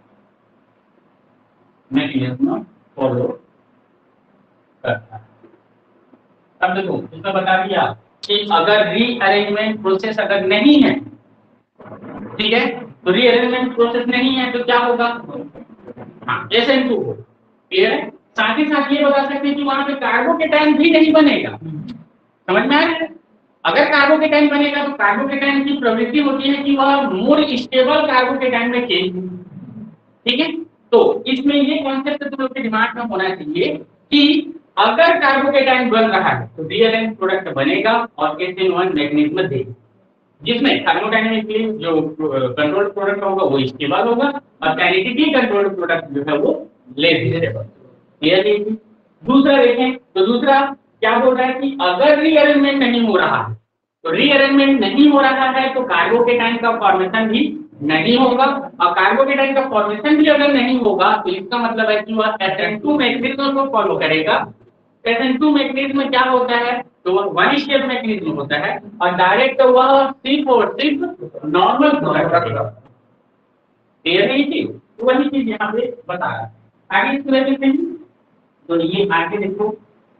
मैकेनिज्म फॉलो करता है। अब देखो इसमें बता दिया कि अगर रीअरेंजमेंट प्रोसेस अगर नहीं है, ठीक है, तो रीअरेंजमेंट प्रोसेस नहीं है तो क्या होगा, हाँ एस एन टू हो, क्लियर है। साथ ही साथ ये बता सकते हैं कि वहां पे कार्बोकेटाइन भी नहीं बनेगा, समझ में आ रहा है। अगर कार्बोकेटाइन बनेगा तो कार्बोकेटाइन की प्रवृत्ति होती है कि वह मोर स्टेबल कार्बोकेटाइन में चेंज, ठीक है। तो इसमें ये कॉन्सेप्ट तुम लोग के दिमाग में होना चाहिए कि अगर कार्बोकेटाइन बन रहा है तो रीअरेंज प्रोडक्ट बनेगा और एस एन वन मैग्नीशियम देगा, जिसमें थर्मोडायनेमिकली जो कंट्रोल प्रोडक्ट होगा वो स्टेबल होगा और काइनेटिकली कंट्रोल प्रोडक्ट जो है वो लेस स्टेबल। क्लियर। दूसरा देखें तो दूसरा क्या बोल रहा है कि अगर रीअरेंजमेंट नहीं हो रहा है तो रीअरेंजमेंट नहीं हो रहा है तो कार्बोकेटाइन का फॉर्मेशन भी नहीं होगा, और कार्बोकेटाइन का फॉर्मेशन भी अगर नहीं होगा तो इसका मतलब है कि वह एस एन टू मैग्नीशियम को फॉलो करेगा। एस एन टू मैग्नीशियम में क्या होता है तो वह वन स्टेप मैग्नीशियम होता है और डायरेक्ट वह सिर्फ और सिर्फ नॉर्मल प्रोडक्ट है। क्लियर है ये, तो वही चीज यहाँ पे बता रहा है। आगे इसको देखते हैं तो ये आगे देखो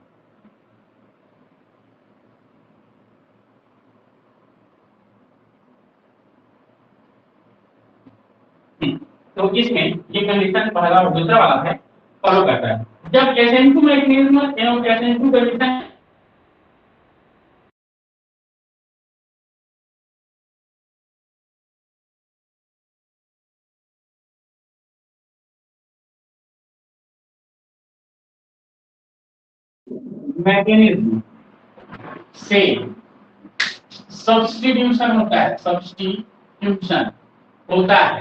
तो इसमें ये कंडीशन पहला और दूसरा वाला है फॉलो करता है। जब एस एन टू मैग्नीशियम एवं S N two condition mechanism से सब्स्टिट्यूशन होता है सब्स्टिट्यूशन होता है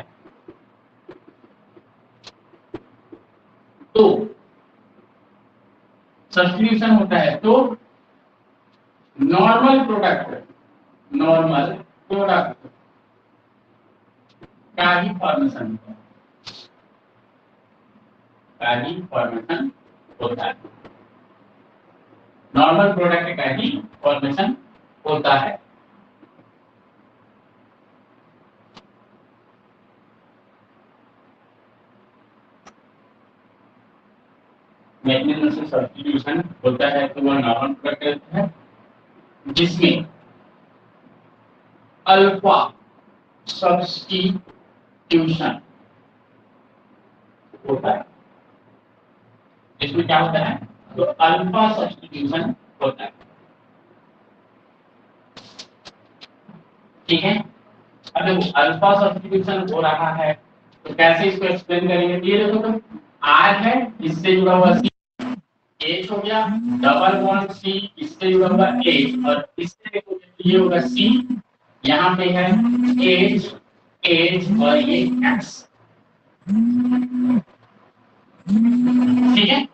तो सब्स्टिट्यूशन होता है तो नॉर्मल प्रोडक्ट नॉर्मल प्रोडक्ट का ही फॉर्मेशन का ही फॉर्मेशन होता है नॉर्मल प्रोडक्ट का ही फॉर्मेशन होता है। मैग्नीशियम से सब्स्टिट्यूशन होता है तो वह नॉर्मल प्रोडक्ट है जिसमें अल्फा सब्स्टिट्यूशन होता है, इसमें क्या होता है तो अल्फा सब्स्टिट्यूशन होता है, ठीक है। अब देखो अल्फा सब्स्टिट्यूशन हो रहा है तो कैसे इसको एक्सप्लेन करेंगे, ये देखो तो आर है, इससे जुड़ा हुआ सी एच हो गया, डबल बॉन्ड सी इससे जुड़ा हुआ एच, और इससे ये होगा सी, यहाँ पे है एच एच और ये एक्स। ठीक है,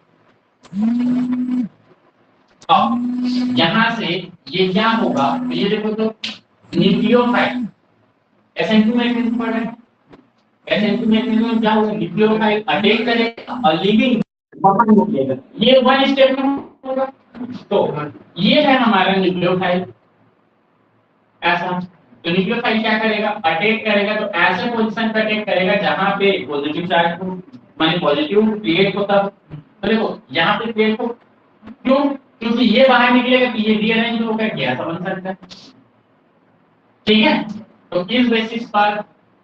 अब यहां से ये क्या होगा, तो ये देखो तो nucleophile S N two magnitude पर है, एस एन टू मैग्नीट्यूड में क्या होगा, न्यूक्लियोफाइल अटैक करेगा और लिविंग ये वन स्टेप में होगा। तो ये है हमारा न्यूक्लियोफाइल, ऐसा। तो न्यूक्लियोफाइल क्या करेगा, अटैक करेगा, तो ऐसे पोजीशन पे अटैक करेगा जहां पे पॉजिटिव चार्ज हो, माने पॉजिटिव क्रिएट होता हो। तो देखो यहाँ पे क्रिएट हो, क्यों, क्योंकि ये बाहर निकलेगा तो ये रीअरेंज होकर क्या ऐसा बन सकता है। ठीक है, तो इस बेसिस पर,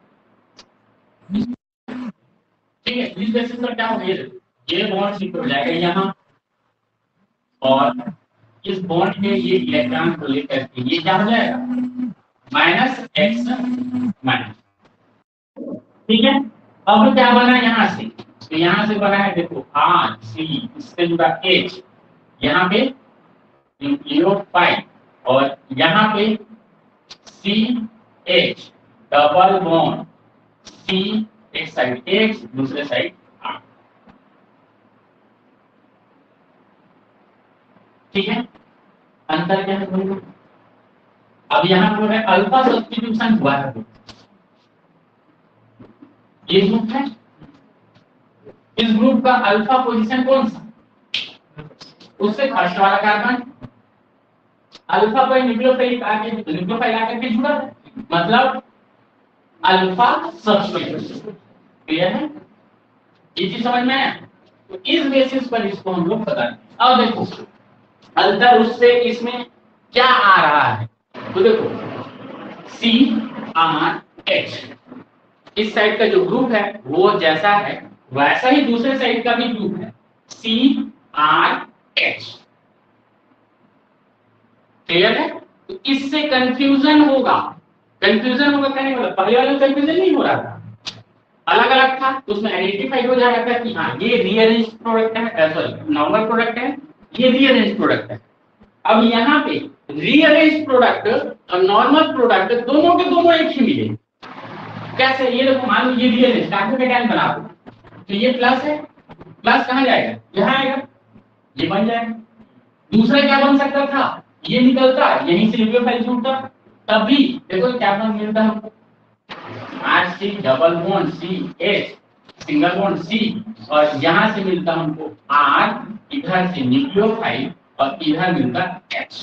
ठीक है, इस बेसिस पर क्या होगा, ये बॉन्ड शिफ्ट हो जाएगा यहाँ, और इस बॉन्ड के ये इलेक्ट्रॉन को लेकर के ये क्या हो जाएगा, माइनस एक्स माइनस। ठीक है, अब क्या बना यहाँ से, तो यहाँ से बना है देखो आर सी इससे जुड़ा एच, यहाँ पे न्यूक्लियोफाइल, और यहाँ पे C H double bond C, एक साइड एच दूसरे साइड आर। ठीक है, अंतर क्या है बोलो। अब यहाँ पर अल्फा सब्स्टिट्यूशन हुआ है, ये ग्रुप है, इस ग्रुप का अल्फा पोजीशन कौन सा, उससे फर्स्ट वाला कार्बन अल्फा पर न्यूक्लियोफाइल आके न्यूक्लियोफाइल आकर के जुड़ा है, मतलब अल्फा सब्स्टिट्यूशन। क्लियर है, ये चीज समझ में आया। तो इस बेसिस पर इसको हम लोग बता दें। अब देखो अंतर उससे इसमें क्या आ रहा है, तो देखो सी आर एच, इस साइड का जो ग्रुप है वो जैसा है वैसा ही दूसरे साइड का भी ग्रुप है, सी आर एच। क्लियर है, तो इससे कंफ्यूजन होगा, कंफ्यूजन होगा कहने वाला, पहले वाला कंफ्यूजन नहीं हो रहा था, अलग अलग था, तो उसमें आइडेंटिफाई हो जाएगा था कि हाँ ये रीअरेंज प्रोडक्ट है, सॉरी नॉर्मल प्रोडक्ट है, ये रीअरेंज प्रोडक्ट है। अब यहाँ पे रीअरेंज प्रोडक्ट और नॉर्मल प्रोडक्ट दोनों के दोनों एक ही मिले। कैसे, ये देखो मान लो ये रीअरेंज कार्बोकेटायन बना दो, तो ये प्लस है, प्लस कहाँ जाएगा, यहाँ आएगा, ये बन जाएगा। दूसरा क्या बन सकता था, ये निकलता यहीं से न्यूक्लियोफाइल जुड़ता, तभी देखो क्या बन मिलता हमको, R C double bond C H single bond C, और यहां से मिलता हमको आर, इधर से न्यूक्लियोफाइल और इधर मिलता एच।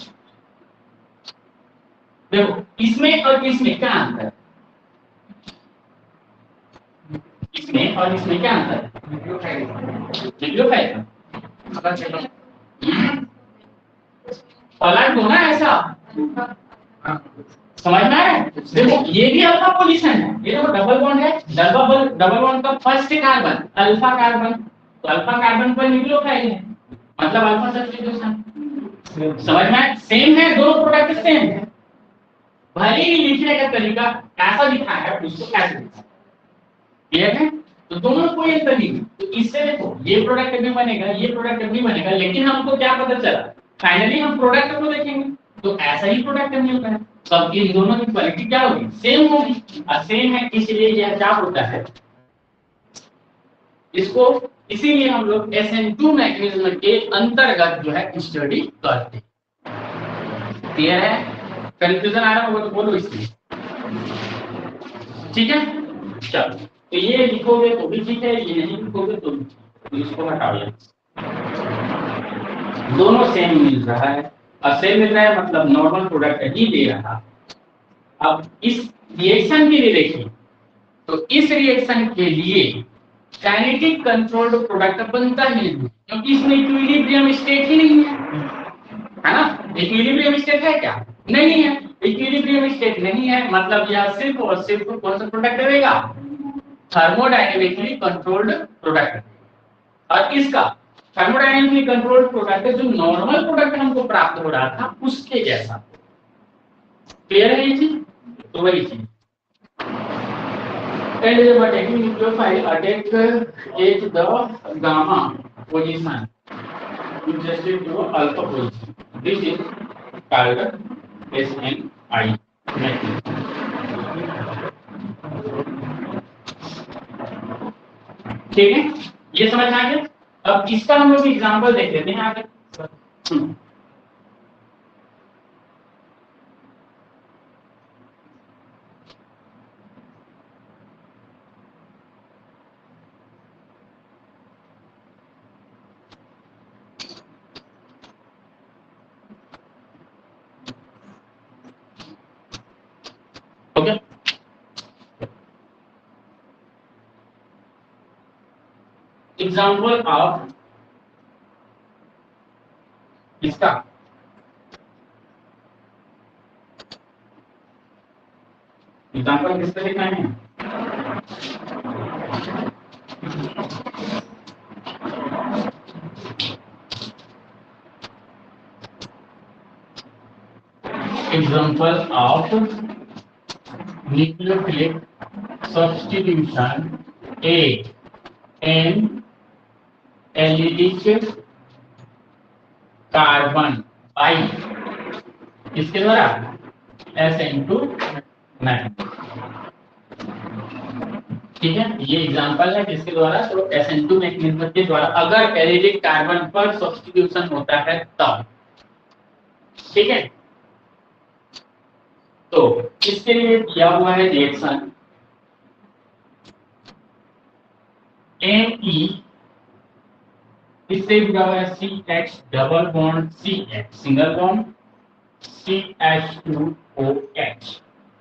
देखो इसमें और इसमें क्या अंतर है, इसमें और इसमें क्या अंतर है, न्यूक्लियोफाइल पलट दो ना ऐसा, समझ में आया। देखो ये भी अल्फा पोजीशन है, ये देखो डबल बॉन्ड है, डबल डबल बॉन्ड का फर्स्ट कार्बन अल्फा कार्बन, तो अल्फा कार्बन पर न्यूक्लियोफाइल है, मतलब अल्फा सब्स्टिट्यूशन। समझ में आया, सेम है, दोनों प्रोडक्ट सेम है, भले ही लिखने का तरीका ऐसा लिखा है उसको कैसे लिखा, क्लियर है, तो दोनों में कोई अंतर नहीं। तो इससे देखो ये प्रोडक्ट भी बनेगा, ये प्रोडक्ट भी बनेगा, लेकिन हमको क्या पता चला, फाइनली हम प्रोडक्ट को देखेंगे तो ऐसा ही प्रोडक्ट मिलता है, सब इन दोनों की क्वालिटी क्या होगी, सेम होगी, और सेम है इसलिए यह क्या होता है, इसको इसीलिए हम लोग एस एन टू मैकेनिज्म के अंतर्गत जो है स्टडी करते हैं। क्लियर है, कंफ्यूजन आ रहा होगा तो बोलो इसलिए, ठीक है। चलो तो ये लिखोगे तो भी ठीक है, ये नहीं लिखोगे तो भी, तो इसको हटाओ, ये दोनों सेम मिल रहा है, और सेम मिल रहा है मतलब नॉर्मल प्रोडक्ट ही दे रहा। अब इस रिएक्शन के लिए देखिए, तो इस रिएक्शन के लिए काइनेटिक कंट्रोल्ड प्रोडक्ट बनता ही नहीं, क्योंकि इसमें इक्विलिब्रियम स्टेट ही नहीं है, है ना, इक्विलिब्रियम स्टेट है क्या, नहीं है, इक्विलिब्रियम स्टेट नहीं है, मतलब यह सिर्फ और सिर्फ कौन सा प्रोडक्ट देगा, थर्मोडायनेमिकली कंट्रोल्ड प्रोडक्ट। और इसका थर्मोडायनेमिकली कंट्रोल्ड प्रोडक्ट जो नॉर्मल प्रोडक्ट हमको प्राप्त हो रहा था उसके जैसा। क्लियर है ये चीज, तो वही चीज and the attacking nucleophile attack at the gamma position interested to alpha position. This is called S N I mechanism. ठीक है, ये समझ में आ गया। अब इसका हम लोग एग्जांपल देख लेते हैं आगे। ओके, एग्जाम्पल ऑफ इसका एग्जाम्पल किस पे लिखना है? Example of nucleophilic substitution A N allylic carbon by इसके द्वारा एस एन टू नाइन। ठीक है, ये एग्जांपल है जिसके द्वारा तो एस एन टू मैकेनिज्म के द्वारा अगर एलिलिक कार्बन पर सब्स्टिट्यूशन होता है तब। ठीक है, तो इसके लिए दिया हुआ है रिएक्शन एम ई, इससे जुड़ा हुआ है C H double bond C H single bond C H two O H.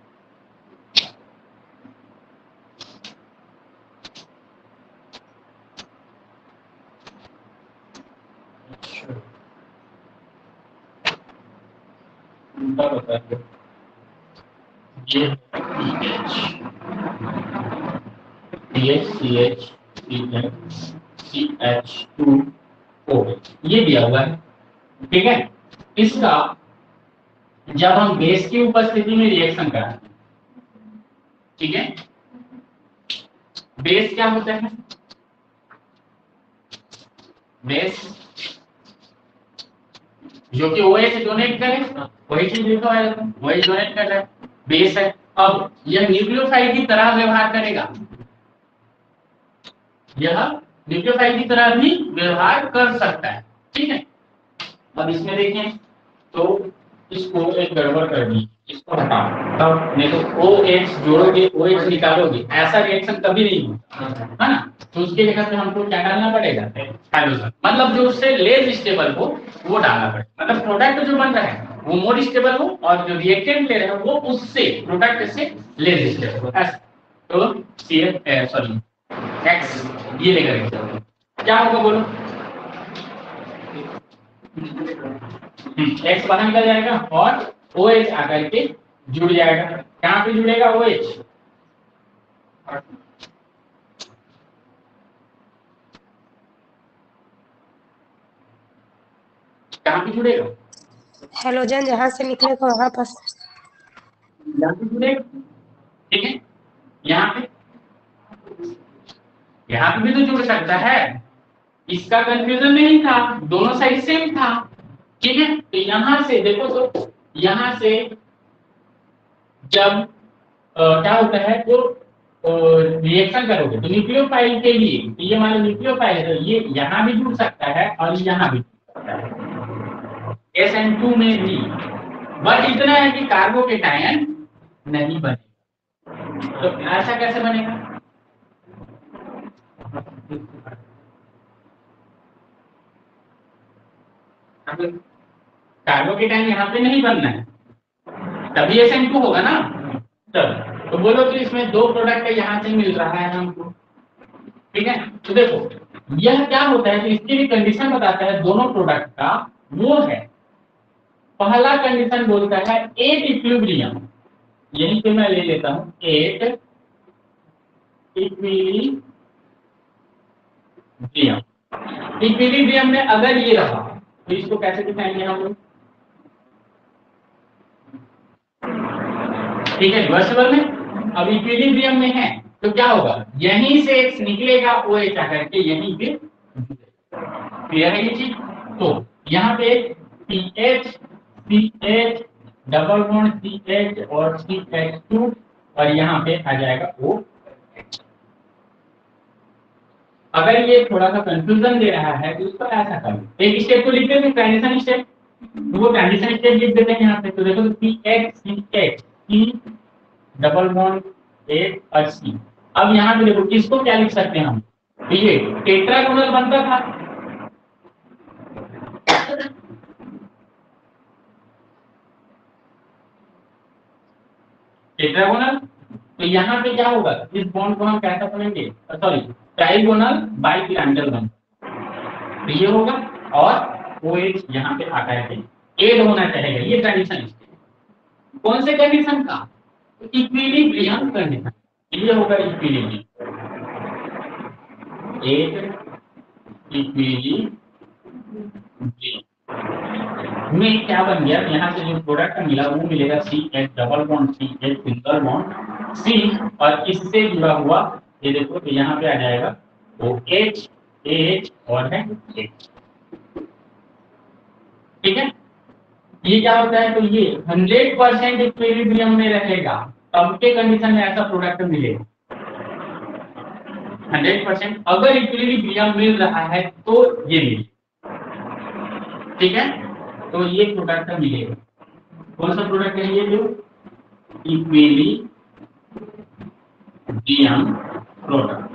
होता है ये H C H C H C H two O ये दिया हुआ है। ठीक है, इसका जब हम बेस की उपस्थिति में रिएक्शन कराते हैं, ठीक है, बेस क्या होता है? बेस जो कि OH डोनेट करे वही चीज लिखा है, वही डोनेट कर रहा है, बेस है। अब यह न्यूक्लियोफाइल की तरह व्यवहार करेगा, यह न्यूक्लियोफाइल की तरह भी व्यवहार कर सकता है। ठीक है, अब इसमें देखें तो इसको एक गड़बड़ कर दी, इसको हटाओ, तब नहीं तो OH जोड़ोगे OH निकालोगे, ऐसा रिएक्शन कभी नहीं होता है ना। तो उसके जगह पे हमको क्या डालना पड़ेगा? हाइड्रोजन, मतलब जो उससे लेस स्टेबल हो वो डालना पड़ेगा। मतलब प्रोडक्ट जो बन रहा है वो मोर स्टेबल हो और जो रिएक्टेंट ले रहे हैं वो उससे प्रोडक्ट से लेस स्टेबल हो। ऐसा तो सी सॉरी एक्स ये लेकर क्या होगा बोलो? एक्स बाहर निकल जाएगा और OH आकर के जुड़ जाएगा। कहाँ पे जुड़ेगा OH? कहाँ पे जुड़ेगा? हेलोजन जहां से निकलेगा वहां पर यहाँ पे जुड़ेगा। ठीक है, यहाँ पे यहाँ पे भी तो जुड़ सकता है, इसका कंफ्यूजन नहीं था, दोनों साइड सेम था। ठीक है, तो यहाँ से देखो तो यहाँ से जब आ, क्या होता है तो रिएक्शन करोगे तो न्यूक्लियोफाइल के लिए तो ये मान लो न्यूक्लियोफाइल है तो ये यहाँ भी जुड़ सकता है और यहाँ भी जुड़ सकता है एस एन टू में भी, बट इतना है कि कार्बोकेटायन नहीं बनेगा। तो ऐसा कैसे बनेगा? कार्बोकेटायन यहाँ पे नहीं बनना है तभी एस एन टू होगा ना। तब तो बोलो कि इसमें दो प्रोडक्ट है यहाँ से मिल रहा है हमको। ठीक है, तो देखो यह क्या होता है तो इसकी भी कंडीशन बताता है दोनों प्रोडक्ट का। वो है पहला कंडीशन बोलता है एट इक्विलिब्रियम, यहीं पे मैं ले लेता हूं एट इक्विलिब्रियम। इक्विलिब्रियम में अगर ये रहा तो इसको कैसे दिखाएंगे हम लोग? ठीक है, रिवर्सिबल में अब इक्विलिब्रियम में है तो क्या होगा, यहीं से X निकलेगा ओ एच आकर के यहीं पे, क्लियर है ये चीज। तो यहाँ पे C H C H double bond C H और सी एच टू और यहाँ पे आ जाएगा ओ एच। अगर ये थोड़ा सा कंफ्यूजन दे रहा है तो उसको ऐसा करो, एक स्टेप को लिख देते हैं ट्रांजिशन स्टेप, वो ट्रांजिशन स्टेप लिख देते हैं यहाँ पे। तो देखो C H C H C double bond H और सी। अब यहाँ पे देखो इसको क्या लिख सकते हैं हम, तो ये टेट्रागोनल बनता था, टेट्रागोनल। तो यहाँ पे क्या होगा, इस बॉन्ड को हम कैसा बनेंगे, सॉरी ट्राइगोनल बाइपिरामिडल बन, तो ये होगा और OH यहाँ पे आता है एड होना चाहिए। ये कंडीशन कौन से कंडीशन का, इक्विलिब्रियम कंडीशन, ये होगा इक्विलिब्रियम, एड इक्विलिब्रियम में क्या बन गया, यहाँ से जो प्रोडक्ट मिला वो मिलेगा C H double bond C H single bond C, और इससे जुड़ा हुआ ये देखो तो यहाँ पे आ जाएगा ओ एच एच और है एच, ठीक है। ये क्या होता है, तो ये हंड्रेड परसेंट इक्विलिब्रियम में रहेगा तब के कंडीशन में ऐसा प्रोडक्ट मिलेगा। हंड्रेड परसेंट अगर इक्विलिब्रियम मिल रहा है तो ये मिले, ठीक है। तो ये प्रोडक्ट मिलेगा, कौन सा प्रोडक्ट है ये, जो इक्विलिब्रियम प्रोडक्ट,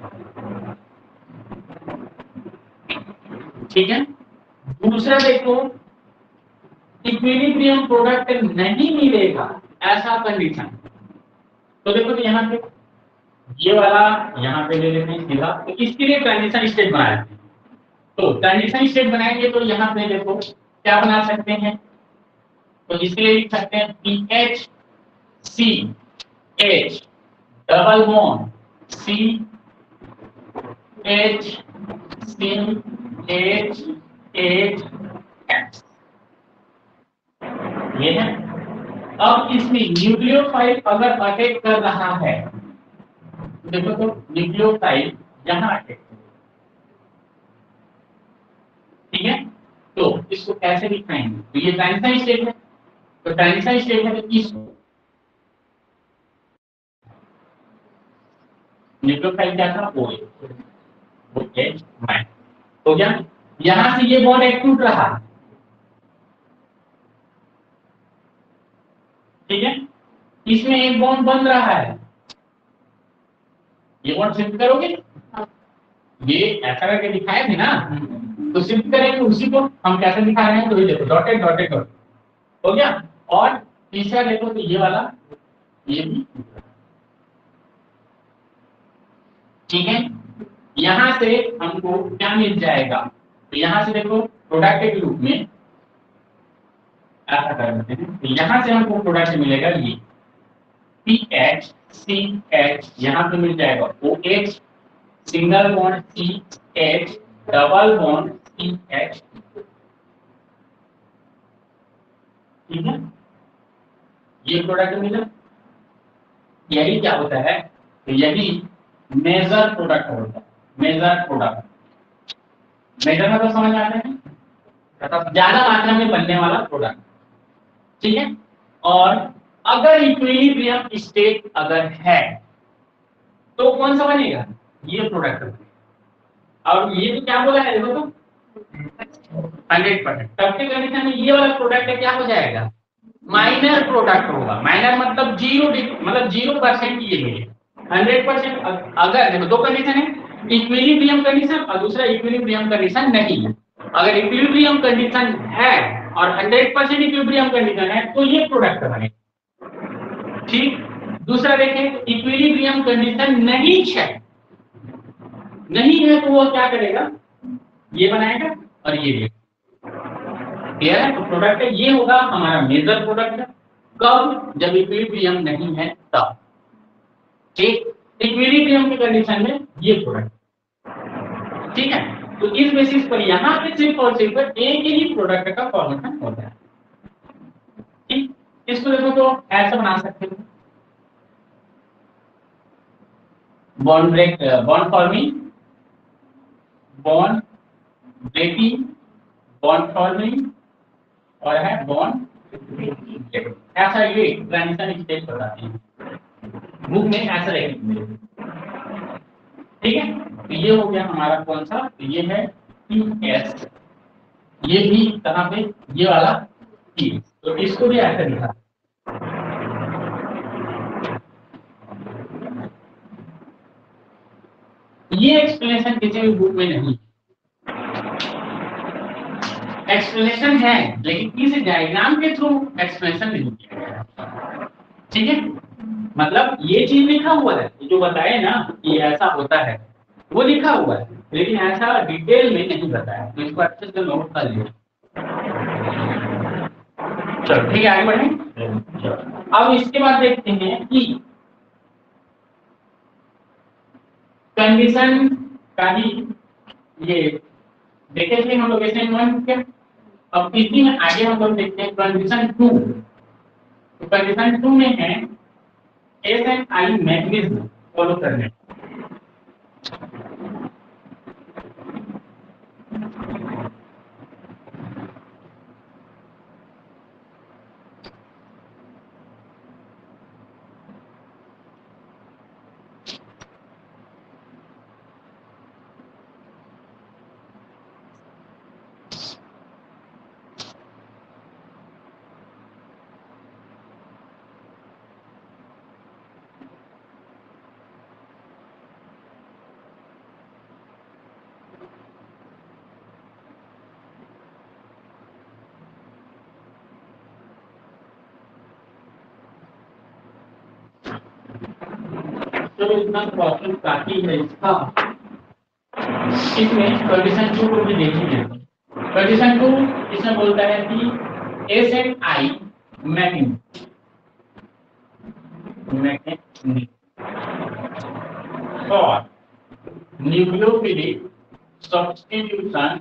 ठीक है। दूसरा देखो, इक्विलिब्रियम प्रोडक्ट नहीं मिलेगा ऐसा कंडीशन, तो देखो तो यहाँ पे ये वाला यहाँ पे ले लेते हैं सीधा, तो इसके लिए ट्रांजिशन स्टेट बनाया है। तो ट्रांजिशन स्टेट बनाएंगे तो यहाँ पे देखो क्या बना सकते हैं, तो इसके लिए लिख सकते हैं P H C H double bond C H C H H X, ये है। अब इसमें न्यूक्लियोफाइल अगर अटैक कर रहा है, देखो तो न्यूक्लियोफाइल यहाँ अटैक, ठीक है। तो इसको कैसे दिखाएंगे, तो ये ट्रांजिशन स्टेट है, तो ट्रांजिशन स्टेट है तो इसको न्यूक्लियोफाइल क्या था, ओ वो एच माइनस हो गया। यहां से ये बॉन्ड एक टूट रहा, ठीक है, इसमें एक बॉन्ड बन रहा है, ये बॉन्ड शिफ्ट करोगे, ये ऐसा करके दिखाए थे ना, तो शिफ्ट करेंगे उसी को हम कैसे दिखा रहे हैं, तो ये देखो डॉटेड डॉटेड डॉट हो गया। और तीसरा देखो तो ये वाला ये भी, ठीक है। यहां से हमको क्या मिल जाएगा, तो यहां से देखो प्रोडक्ट के रूप में ऐसा कर देते हैं, तो यहां से हमको प्रोडक्ट मिलेगा ये पी एच सी एच, यहां पे मिल जाएगा O H single bond C H double bond C H, ठीक है। ये प्रोडक्ट मिला, यही क्या होता है, तो यही मेजर प्रोडक्ट होता है, मेजर प्रोडक्ट, मेजर मतलब समझ आते हैं, मतलब ज्यादा मात्रा में बनने वाला प्रोडक्ट, ठीक है। और अगर इक्विलिब्रियम स्टेट अगर है तो कौन सा बनेगा, ये प्रोडक्ट बनेगा। और ये तो क्या बोला है देखो तो हंड्रेड परसेंट, तब के कंडीशन में ये वाला प्रोडक्ट क्या हो जाएगा, माइनर प्रोडक्ट होगा। माइनर मतलब जीरो, मतलब जीरो परसेंट ये मिलेगा। हंड्रेड परसेंट अगर देखो दो कंडीशन है, इक्विलिब्रियम कंडीशन और दूसरा इक्विलिब्रियम कंडीशन नहीं है। अगर इक्विलिब्रियम कंडीशन है और हंड्रेड परसेंट इक्विलिब्रियम कंडीशन है तो ये प्रोडक्ट बनेगा, ठीक। दूसरा देखें, इक्विलिब्रियम कंडीशन नहीं है, नहीं है तो वो क्या करेगा, ये बनाएगा और ये भी, क्लियर है। तो प्रोडक्ट ये होगा हमारा मेजर प्रोडक्ट, कब, जब इक्विलिब्रियम नहीं है तब, ठीक। इक्विलिब्रियम की कंडीशन में ये प्रोडक्ट, ठीक है। तो इस बेसिस पर यहां पे सिर्फ और सिर्फ एक ही प्रोडक्ट का फॉर्मेशन होता है, ठीक। इसको देखो तो ऐसा बना सकते हो, bond break, bond forming, bond breaking, bond forming और है बॉन्ड ब्रेकिंग। ऐसा ये ट्रांजिशन स्टेज बताते हैं बुक में, ऐसा रहेगा। ठीक है, तो ये हो गया हमारा कौन सा, तो ये है टी एस, ये भी कहाँ पे, ये वाला टी, तो इसको भी ऐसे लिखा। ये एक्सप्लेनेशन किसी भी बुक में नहीं, एक्सप्लेनेशन है लेकिन किसी डायग्राम के थ्रू एक्सप्लेनेशन नहीं किया गया। ठीक है, मतलब ये चीज लिखा हुआ है, जो बताए ना कि ऐसा होता है वो लिखा हुआ है, लेकिन ऐसा डिटेल में नहीं बताया, तो इसको अच्छे से नोट कर लिया। चलो ठीक है, आगे बढ़ें। अब इसके बाद देखते हैं कि कंडीशन का ही ये देखे थे हम लोग ऐसे वन क्या। अब इसी में आगे हम लोग देखते हैं कंडीशन टू। तो कंडीशन टू में है S and I mechanism follow करने। तो इतना प्रॉब्लम काफी है इसका, इसमें कंडीशन टू को भी देखिए। कंडीशन टू इसमें बोलता है कि S and I mechanism mechanism और न्यूक्लियोफिलिक सब्स्टिट्यूशन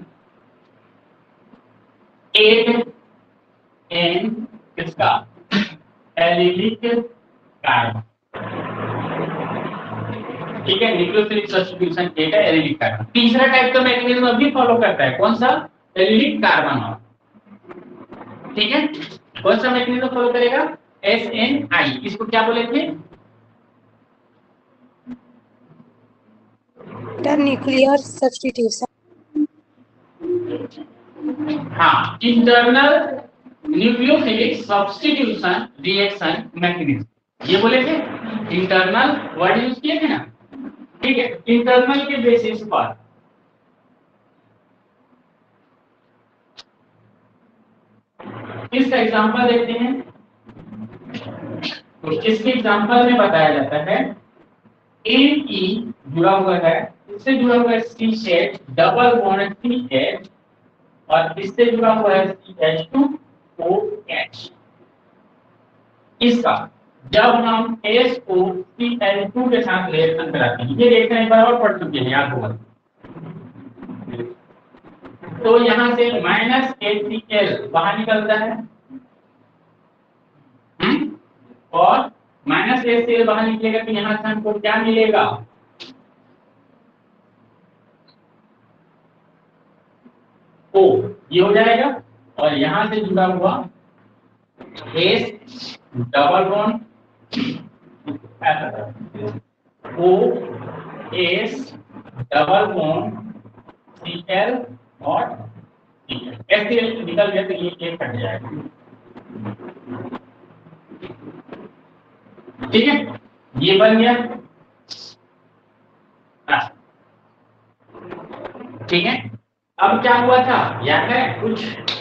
एट एन किसका, एलिलिक कार्बन। ठीक है, न्यूक्लियोफिलिक सब्स्टिट्यूशन एक है एलिलिक कार्बन। तीसरा टाइप का मैकेनिज्म अभी फॉलो करता है, कौन सा, एलिलिक कार्बन। ठीक है, कौन सा मैकेनिज्म फॉलो करेगा, एस एन आई, इसको क्या बोले थे, द न्यूक्लियर सब्स्टिट्यूशन। हाँ, internal nucleophilic substitution reaction mechanism, ये बोले थे। इंटरनल वर्ड यूज किए थे ना। ठीक है, इंटरनल के बेसिस पर इसका एग्जांपल देखते हैं। तो इसके एग्जांपल में बताया जाता है एन ई जुड़ा हुआ है, इससे जुड़ा हुआ है C H double bond C H, और इससे जुड़ा हुआ है C H two O H. इसका जब हम S O C L two के साथ रिएक्शन कराते हैं, ये रिएक्शन एक बार और पढ़ चुके हैं, याद होगा। तो यहां से माइनस एच सी एल बाहर निकलता है, हुँ? और माइनस एच सी एल बाहर निकलेगा तो यहां से हमको क्या मिलेगा, ओ, ये हो जाएगा। और यहां से जुड़ा हुआ S double bond O S double bond C L और एस सी एल निकल गया तो ये एक कट जाएगा। ठीक है, ये बन गया। ठीक है, अब क्या हुआ था याद है कुछ,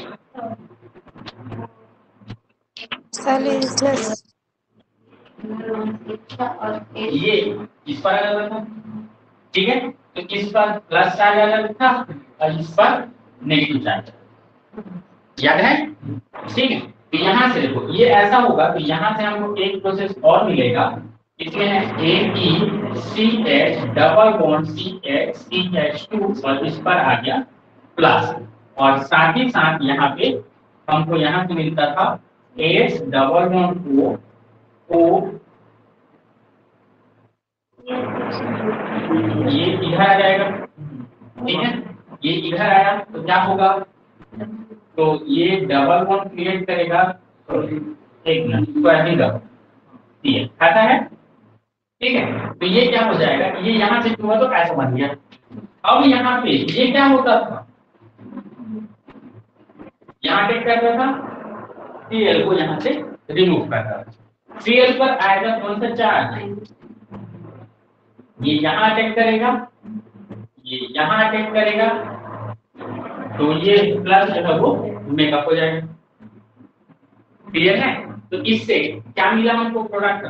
ये इस पर आ जाता था। ठीक है, तो इस पर प्लस चार्ज आ जाता था और इस पर नेगेटिव चार्ज, याद है। ठीक है, तो यहां से देखो ये ऐसा होगा, तो यहां से हमको एक प्रोसेस और मिलेगा, इसमें है A E C H double bond C H C H two, और इस पर आ गया प्लस, और साथ ही साथ यहाँ पे हमको यहाँ से मिलता था H double bond O O ये इधर आ जाएगा, ठीक है, ये इधर आया तो क्या होगा, तो ये डबल बॉन्ड क्रिएट करेगा। तो एक मिनट तो ऐसे ही खाता है, ठीक है। तो ये क्या हो जाएगा, ये यहाँ से हुआ तो ऐसा बन गया। अब यहाँ पे ये क्या होता था, यहाँ टेक करता था, Cl को यहाँ से रिमूव करता था। Cl पर आएगा कौन सा चार्ज, ये यहाँ अटैक करेगा, ये यहाँ अटैक करेगा, तो ये प्लस जो है वो मेकअप हो जाएगा। क्लियर है? तो इससे क्या मिला हमको प्रोडक्ट,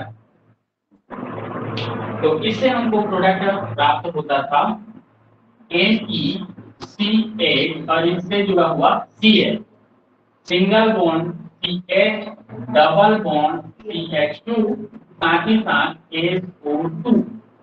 तो इससे हमको प्रोडक्ट प्राप्त होता था एन ई सी एच और इससे जुड़ा हुआ Cl, single bond C H, double bond C H two, साथ ही साथ एस ओ टू,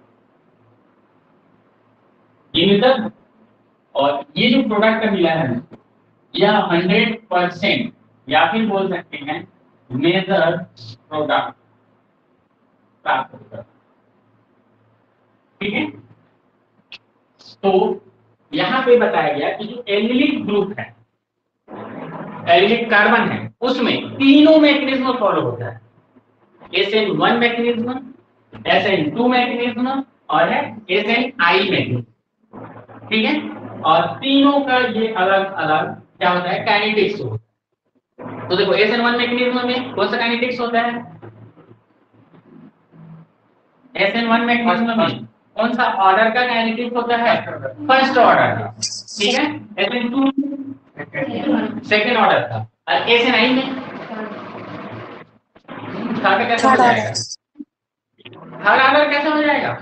ये मिला। और ये जो प्रोडक्ट मिला है यह हंड्रेड परसेंट या फिर बोल सकते हैं मेजर प्रोडक्ट प्राप्त होता है, ठीक है। तो यहाँ पे बताया गया कि जो एलिलिक ग्रुप है, एलिलिक कार्बन है, उसमें तीनों मैकेनिज्म फॉलो होता है, S N one mechanism, S N two mechanism और है एस एन आई मैकेनिज्म, ठीक है। और तीनों का ये अलग अलग क्या होता है, काइनेटिक्स होता है। तो देखो एस एन वन मैकेनिज्म में कौन सा काइनेटिक्स होता है, एस एन वन मैकेनिज्म में कौन सा ऑर्डर का काइनेटिक्स होता है, फर्स्ट ऑर्डर, ठीक है। S N two second order का, और एस एन आई में थर्ड कैसे हो जाएगा, थर्ड ऑर्डर कैसे हो जाएगा,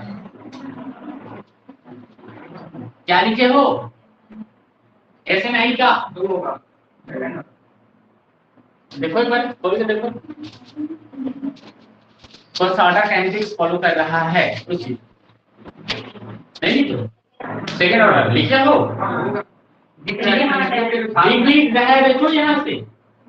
क्या लिखे हो, एस एन आई का दो होगा, देखो एक बार खोल के देखो कौन सा ऑर्डर काइनेटिक्स फॉलो कर रहा है, कुछ नहीं तो सेकेंड ऑर्डर लिखे हो, दिख रहा है, देखो यहाँ से,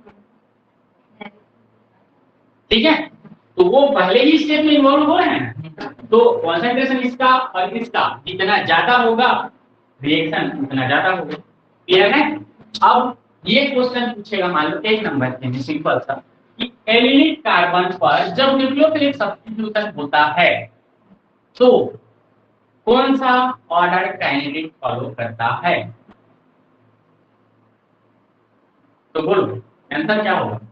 ठीक है। तो वो पहले ही स्टेप में इन्वॉल्व हो रहे हैं, तो कॉन्सेंट्रेशन इसका और इसका जितना ज्यादा होगा रिएक्शन उतना ज्यादा होगा, क्लियर है। अब ये क्वेश्चन पूछेगा, मान लो एक नंबर के में सिंपल सा, कि एलिलिक कार्बन पर जब न्यूक्लियोफिलिक सब्स्टिट्यूशन होता है तो कौन सा ऑर्डर काइनेटिक फॉलो करता है, तो बोलो आंसर क्या होगा,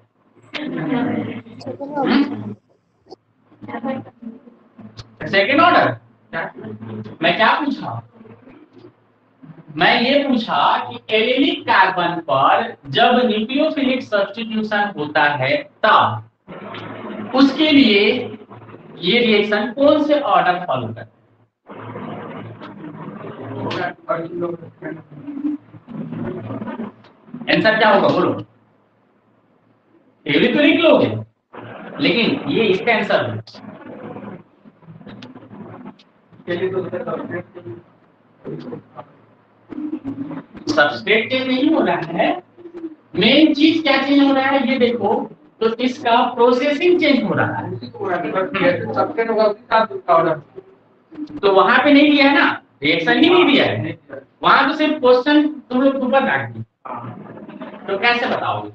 सेकेंड ऑर्डर। मैं क्या पूछा, मैं ये पूछा कि एलिलिक कार्बन पर जब न्यूक्लियोफिलिक सब्स्टिट्यूशन होता है तब उसके लिए ये रिएक्शन कौन से ऑर्डर फॉलो करता है, आंसर क्या होगा बोलो, ये तो लिख लोगे लेकिन ये इसका आंसर है, सबस्ट्रेट चेंज नहीं हो रहा है, मेन चीज क्या चेंज हो रहा है ये देखो, तो इसका प्रोसेसिंग चेंज हो रहा है, तो वहां पे नहीं दिया है ना, रिएक्शन ही नहीं दिया है, वहां तो सिर्फ क्वेश्चन तुम लोग ऊपर रख दी, तो कैसे बताओगे,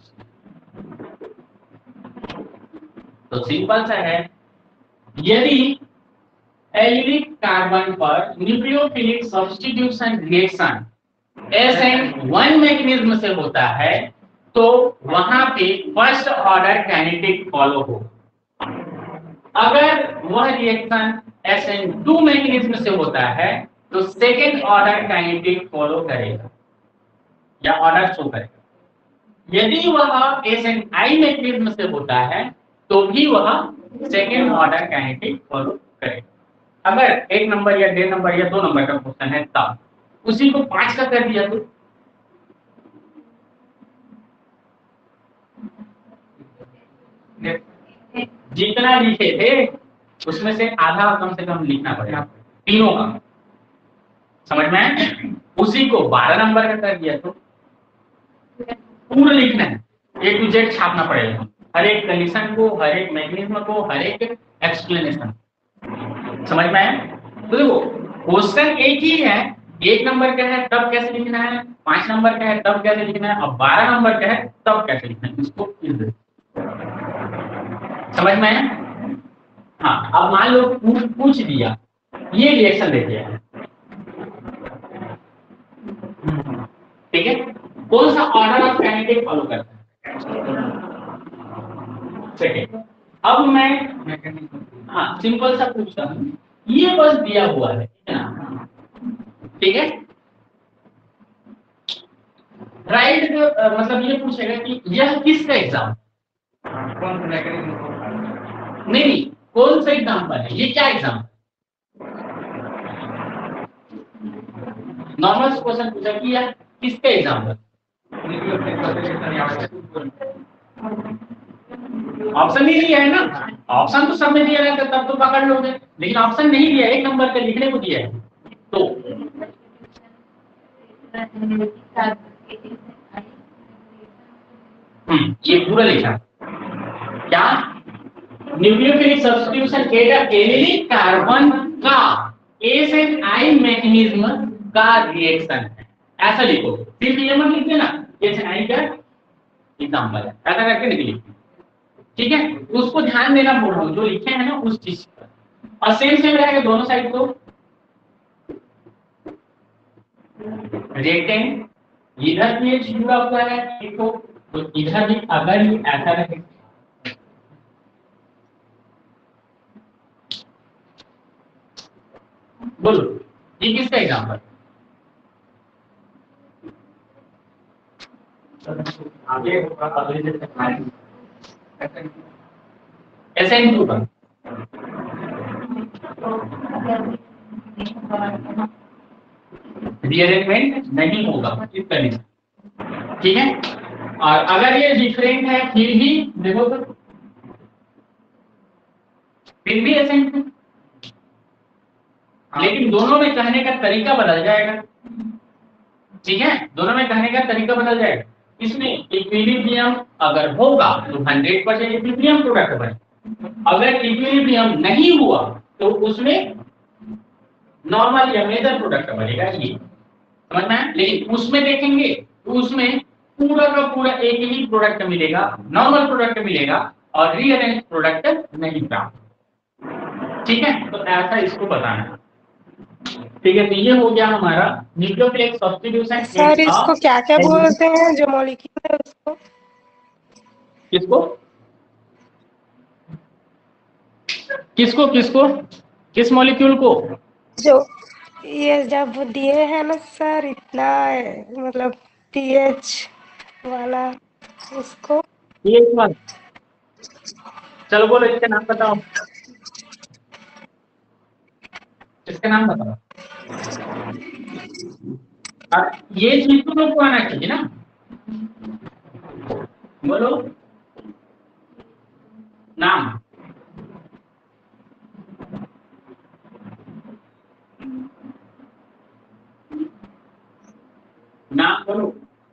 तो सिंपल सा है, यदि एलिलिक कार्बन पर nucleophilic substitution reaction S N one mechanism से होता है तो वहां पे फर्स्ट ऑर्डर काइनेटिक फॉलो हो, अगर वह reaction S N two mechanism से होता है तो सेकेंड ऑर्डर काइनेटिक फॉलो करेगा या ऑर्डर शो करेगा, यदि वह एस एन आई मैकेनिज्म से होता है तो भी वह सेकेंड ऑर्डर काइनेटिक फॉलो करेगा। अगर एक नंबर या डेढ़ नंबर या दो नंबर का क्वेश्चन है तब, उसी को पांच का कर दिया तो जितना लिखे थे उसमें से आधा कम से कम लिखना पड़ेगा, तीनों का, समझ में आया? उसी को बारह नंबर का कर दिया तो पूरा लिखना है, ए टू जेड छापना पड़ेगा, हर एक कंडीशन को, हर एक मैकेनिज्म को, हर एक एक्सप्लेनेशन, समझ में आया? तो देखो क्वेश्चन एक ही है, एक नंबर का है तब कैसे लिखना है, पांच नंबर का है तब कैसे लिखना है, और बारह नंबर का है तब कैसे लिखना है, इसको समझ में है। हाँ अब मान लो पूछ पूछ दिया, ये रिएक्शन देते हैं, ठीक है, कौन सा ऑर्डर ऑफ काइनेटिक फॉलो करता है, सेकेंड। अब मैं हाँ सिंपल सा पूछता हूँ, ये बस दिया हुआ है ना, ठीक है, राइट right, मतलब ये पूछेगा कि यह किसका एग्जाम, नहीं नहीं कौन सा एग्जाम्पल है, ये क्या एग्जाम, नॉर्मल क्वेश्चन पूछा कि यह किसका एग्जाम्पल, ऑप्शन नहीं दिया है ना, ऑप्शन तो सब में दिया रहता तब तो पकड़ लोगे, लेकिन ऑप्शन नहीं दिया, एक नंबर का लिखने को दिया है, तो हम्म ये पूरा लिखा क्या, न्यूक्लियोफिलिक सब्स्टिट्यूशन एनिलिक कार्बन का एस एन आई मैकेनिज्म का रिएक्शन है, ऐसा लिखो, सिर्फ ये मत लिख देना एस एन आई का एग्जांपल है, ऐसा करके निकलिए, ठीक है, उसको ध्यान देना बोल रहा हूँ, जो लिखे हैं ना उस चीज पर, और सेम सेम रहेगा दोनों साइड को, रिएक्टेंट इधर भी जुड़ा हुआ है देखो, तो इधर भी अगर ये ऐसा रहे, बोलो ये किसका एग्जांपल, आगे एस एन टू का रीअरेंजमेंट नहीं होगा इस कंडीशन, ठीक है, और अगर ये डिफरेंट है फिर भी देखो तो फिर भी एस एन टू, लेकिन दोनों में कहने का तरीका बदल जाएगा, ठीक है, दोनों में कहने का तरीका बदल जाएगा, इसमें इक्विलिब्रियम अगर होगा तो हंड्रेड परसेंट इक्विलिब्रियम प्रोडक्ट बने, अगर इक्विलिब्रियम नहीं हुआ तो उसमें नॉर्मल या मेजर प्रोडक्ट बनेगा, ये समझ में है, लेकिन उसमें देखेंगे तो उसमें पूरा का पूरा एक ही प्रोडक्ट मिलेगा, नॉर्मल प्रोडक्ट मिलेगा और रीअरेंज प्रोडक्ट नहीं प्राप्त, ठीक है, तो ऐसा इसको बताना, ठीक है, तो ये हो गया हमारा न्यूक्लियोफिलिक सब्स्टिट्यूशन। सर इसको क्या क्या बोलते हैं जो मॉलिक्यूल है उसको, किसको किसको किसको किस मॉलिक्यूल को, जो ये जब दिए हैं ना सर इतना मतलब पीएच वाला उसको, ये एक बात, चलो बोलो इसका नाम बताओ, इसका नाम बताओ, और ये चीज तो लोग को आना चाहिए ना, बोलो नाम, नाम बोलो,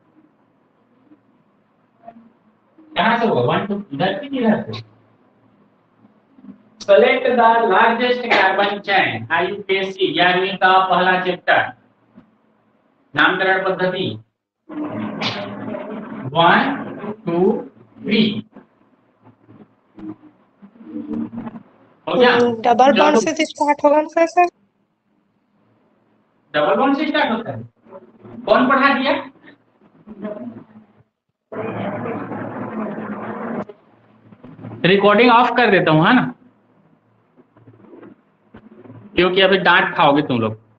कहां से होगा, वन टू इधर से इधर से, select the largest carbon chain, IUPAC ग्यारहवीं का पहला चैप्टर, नामकरण पद्धति वन टू थ्री, हो गया, डबल बॉन्ड से स्टार्ट होगा ना सर, डबल बॉन्ड से स्टार्ट होता है, कौन पढ़ा दिया, रिकॉर्डिंग ऑफ कर देता हूं है ना, क्योंकि अभी डांट खाओगे तुम लोग।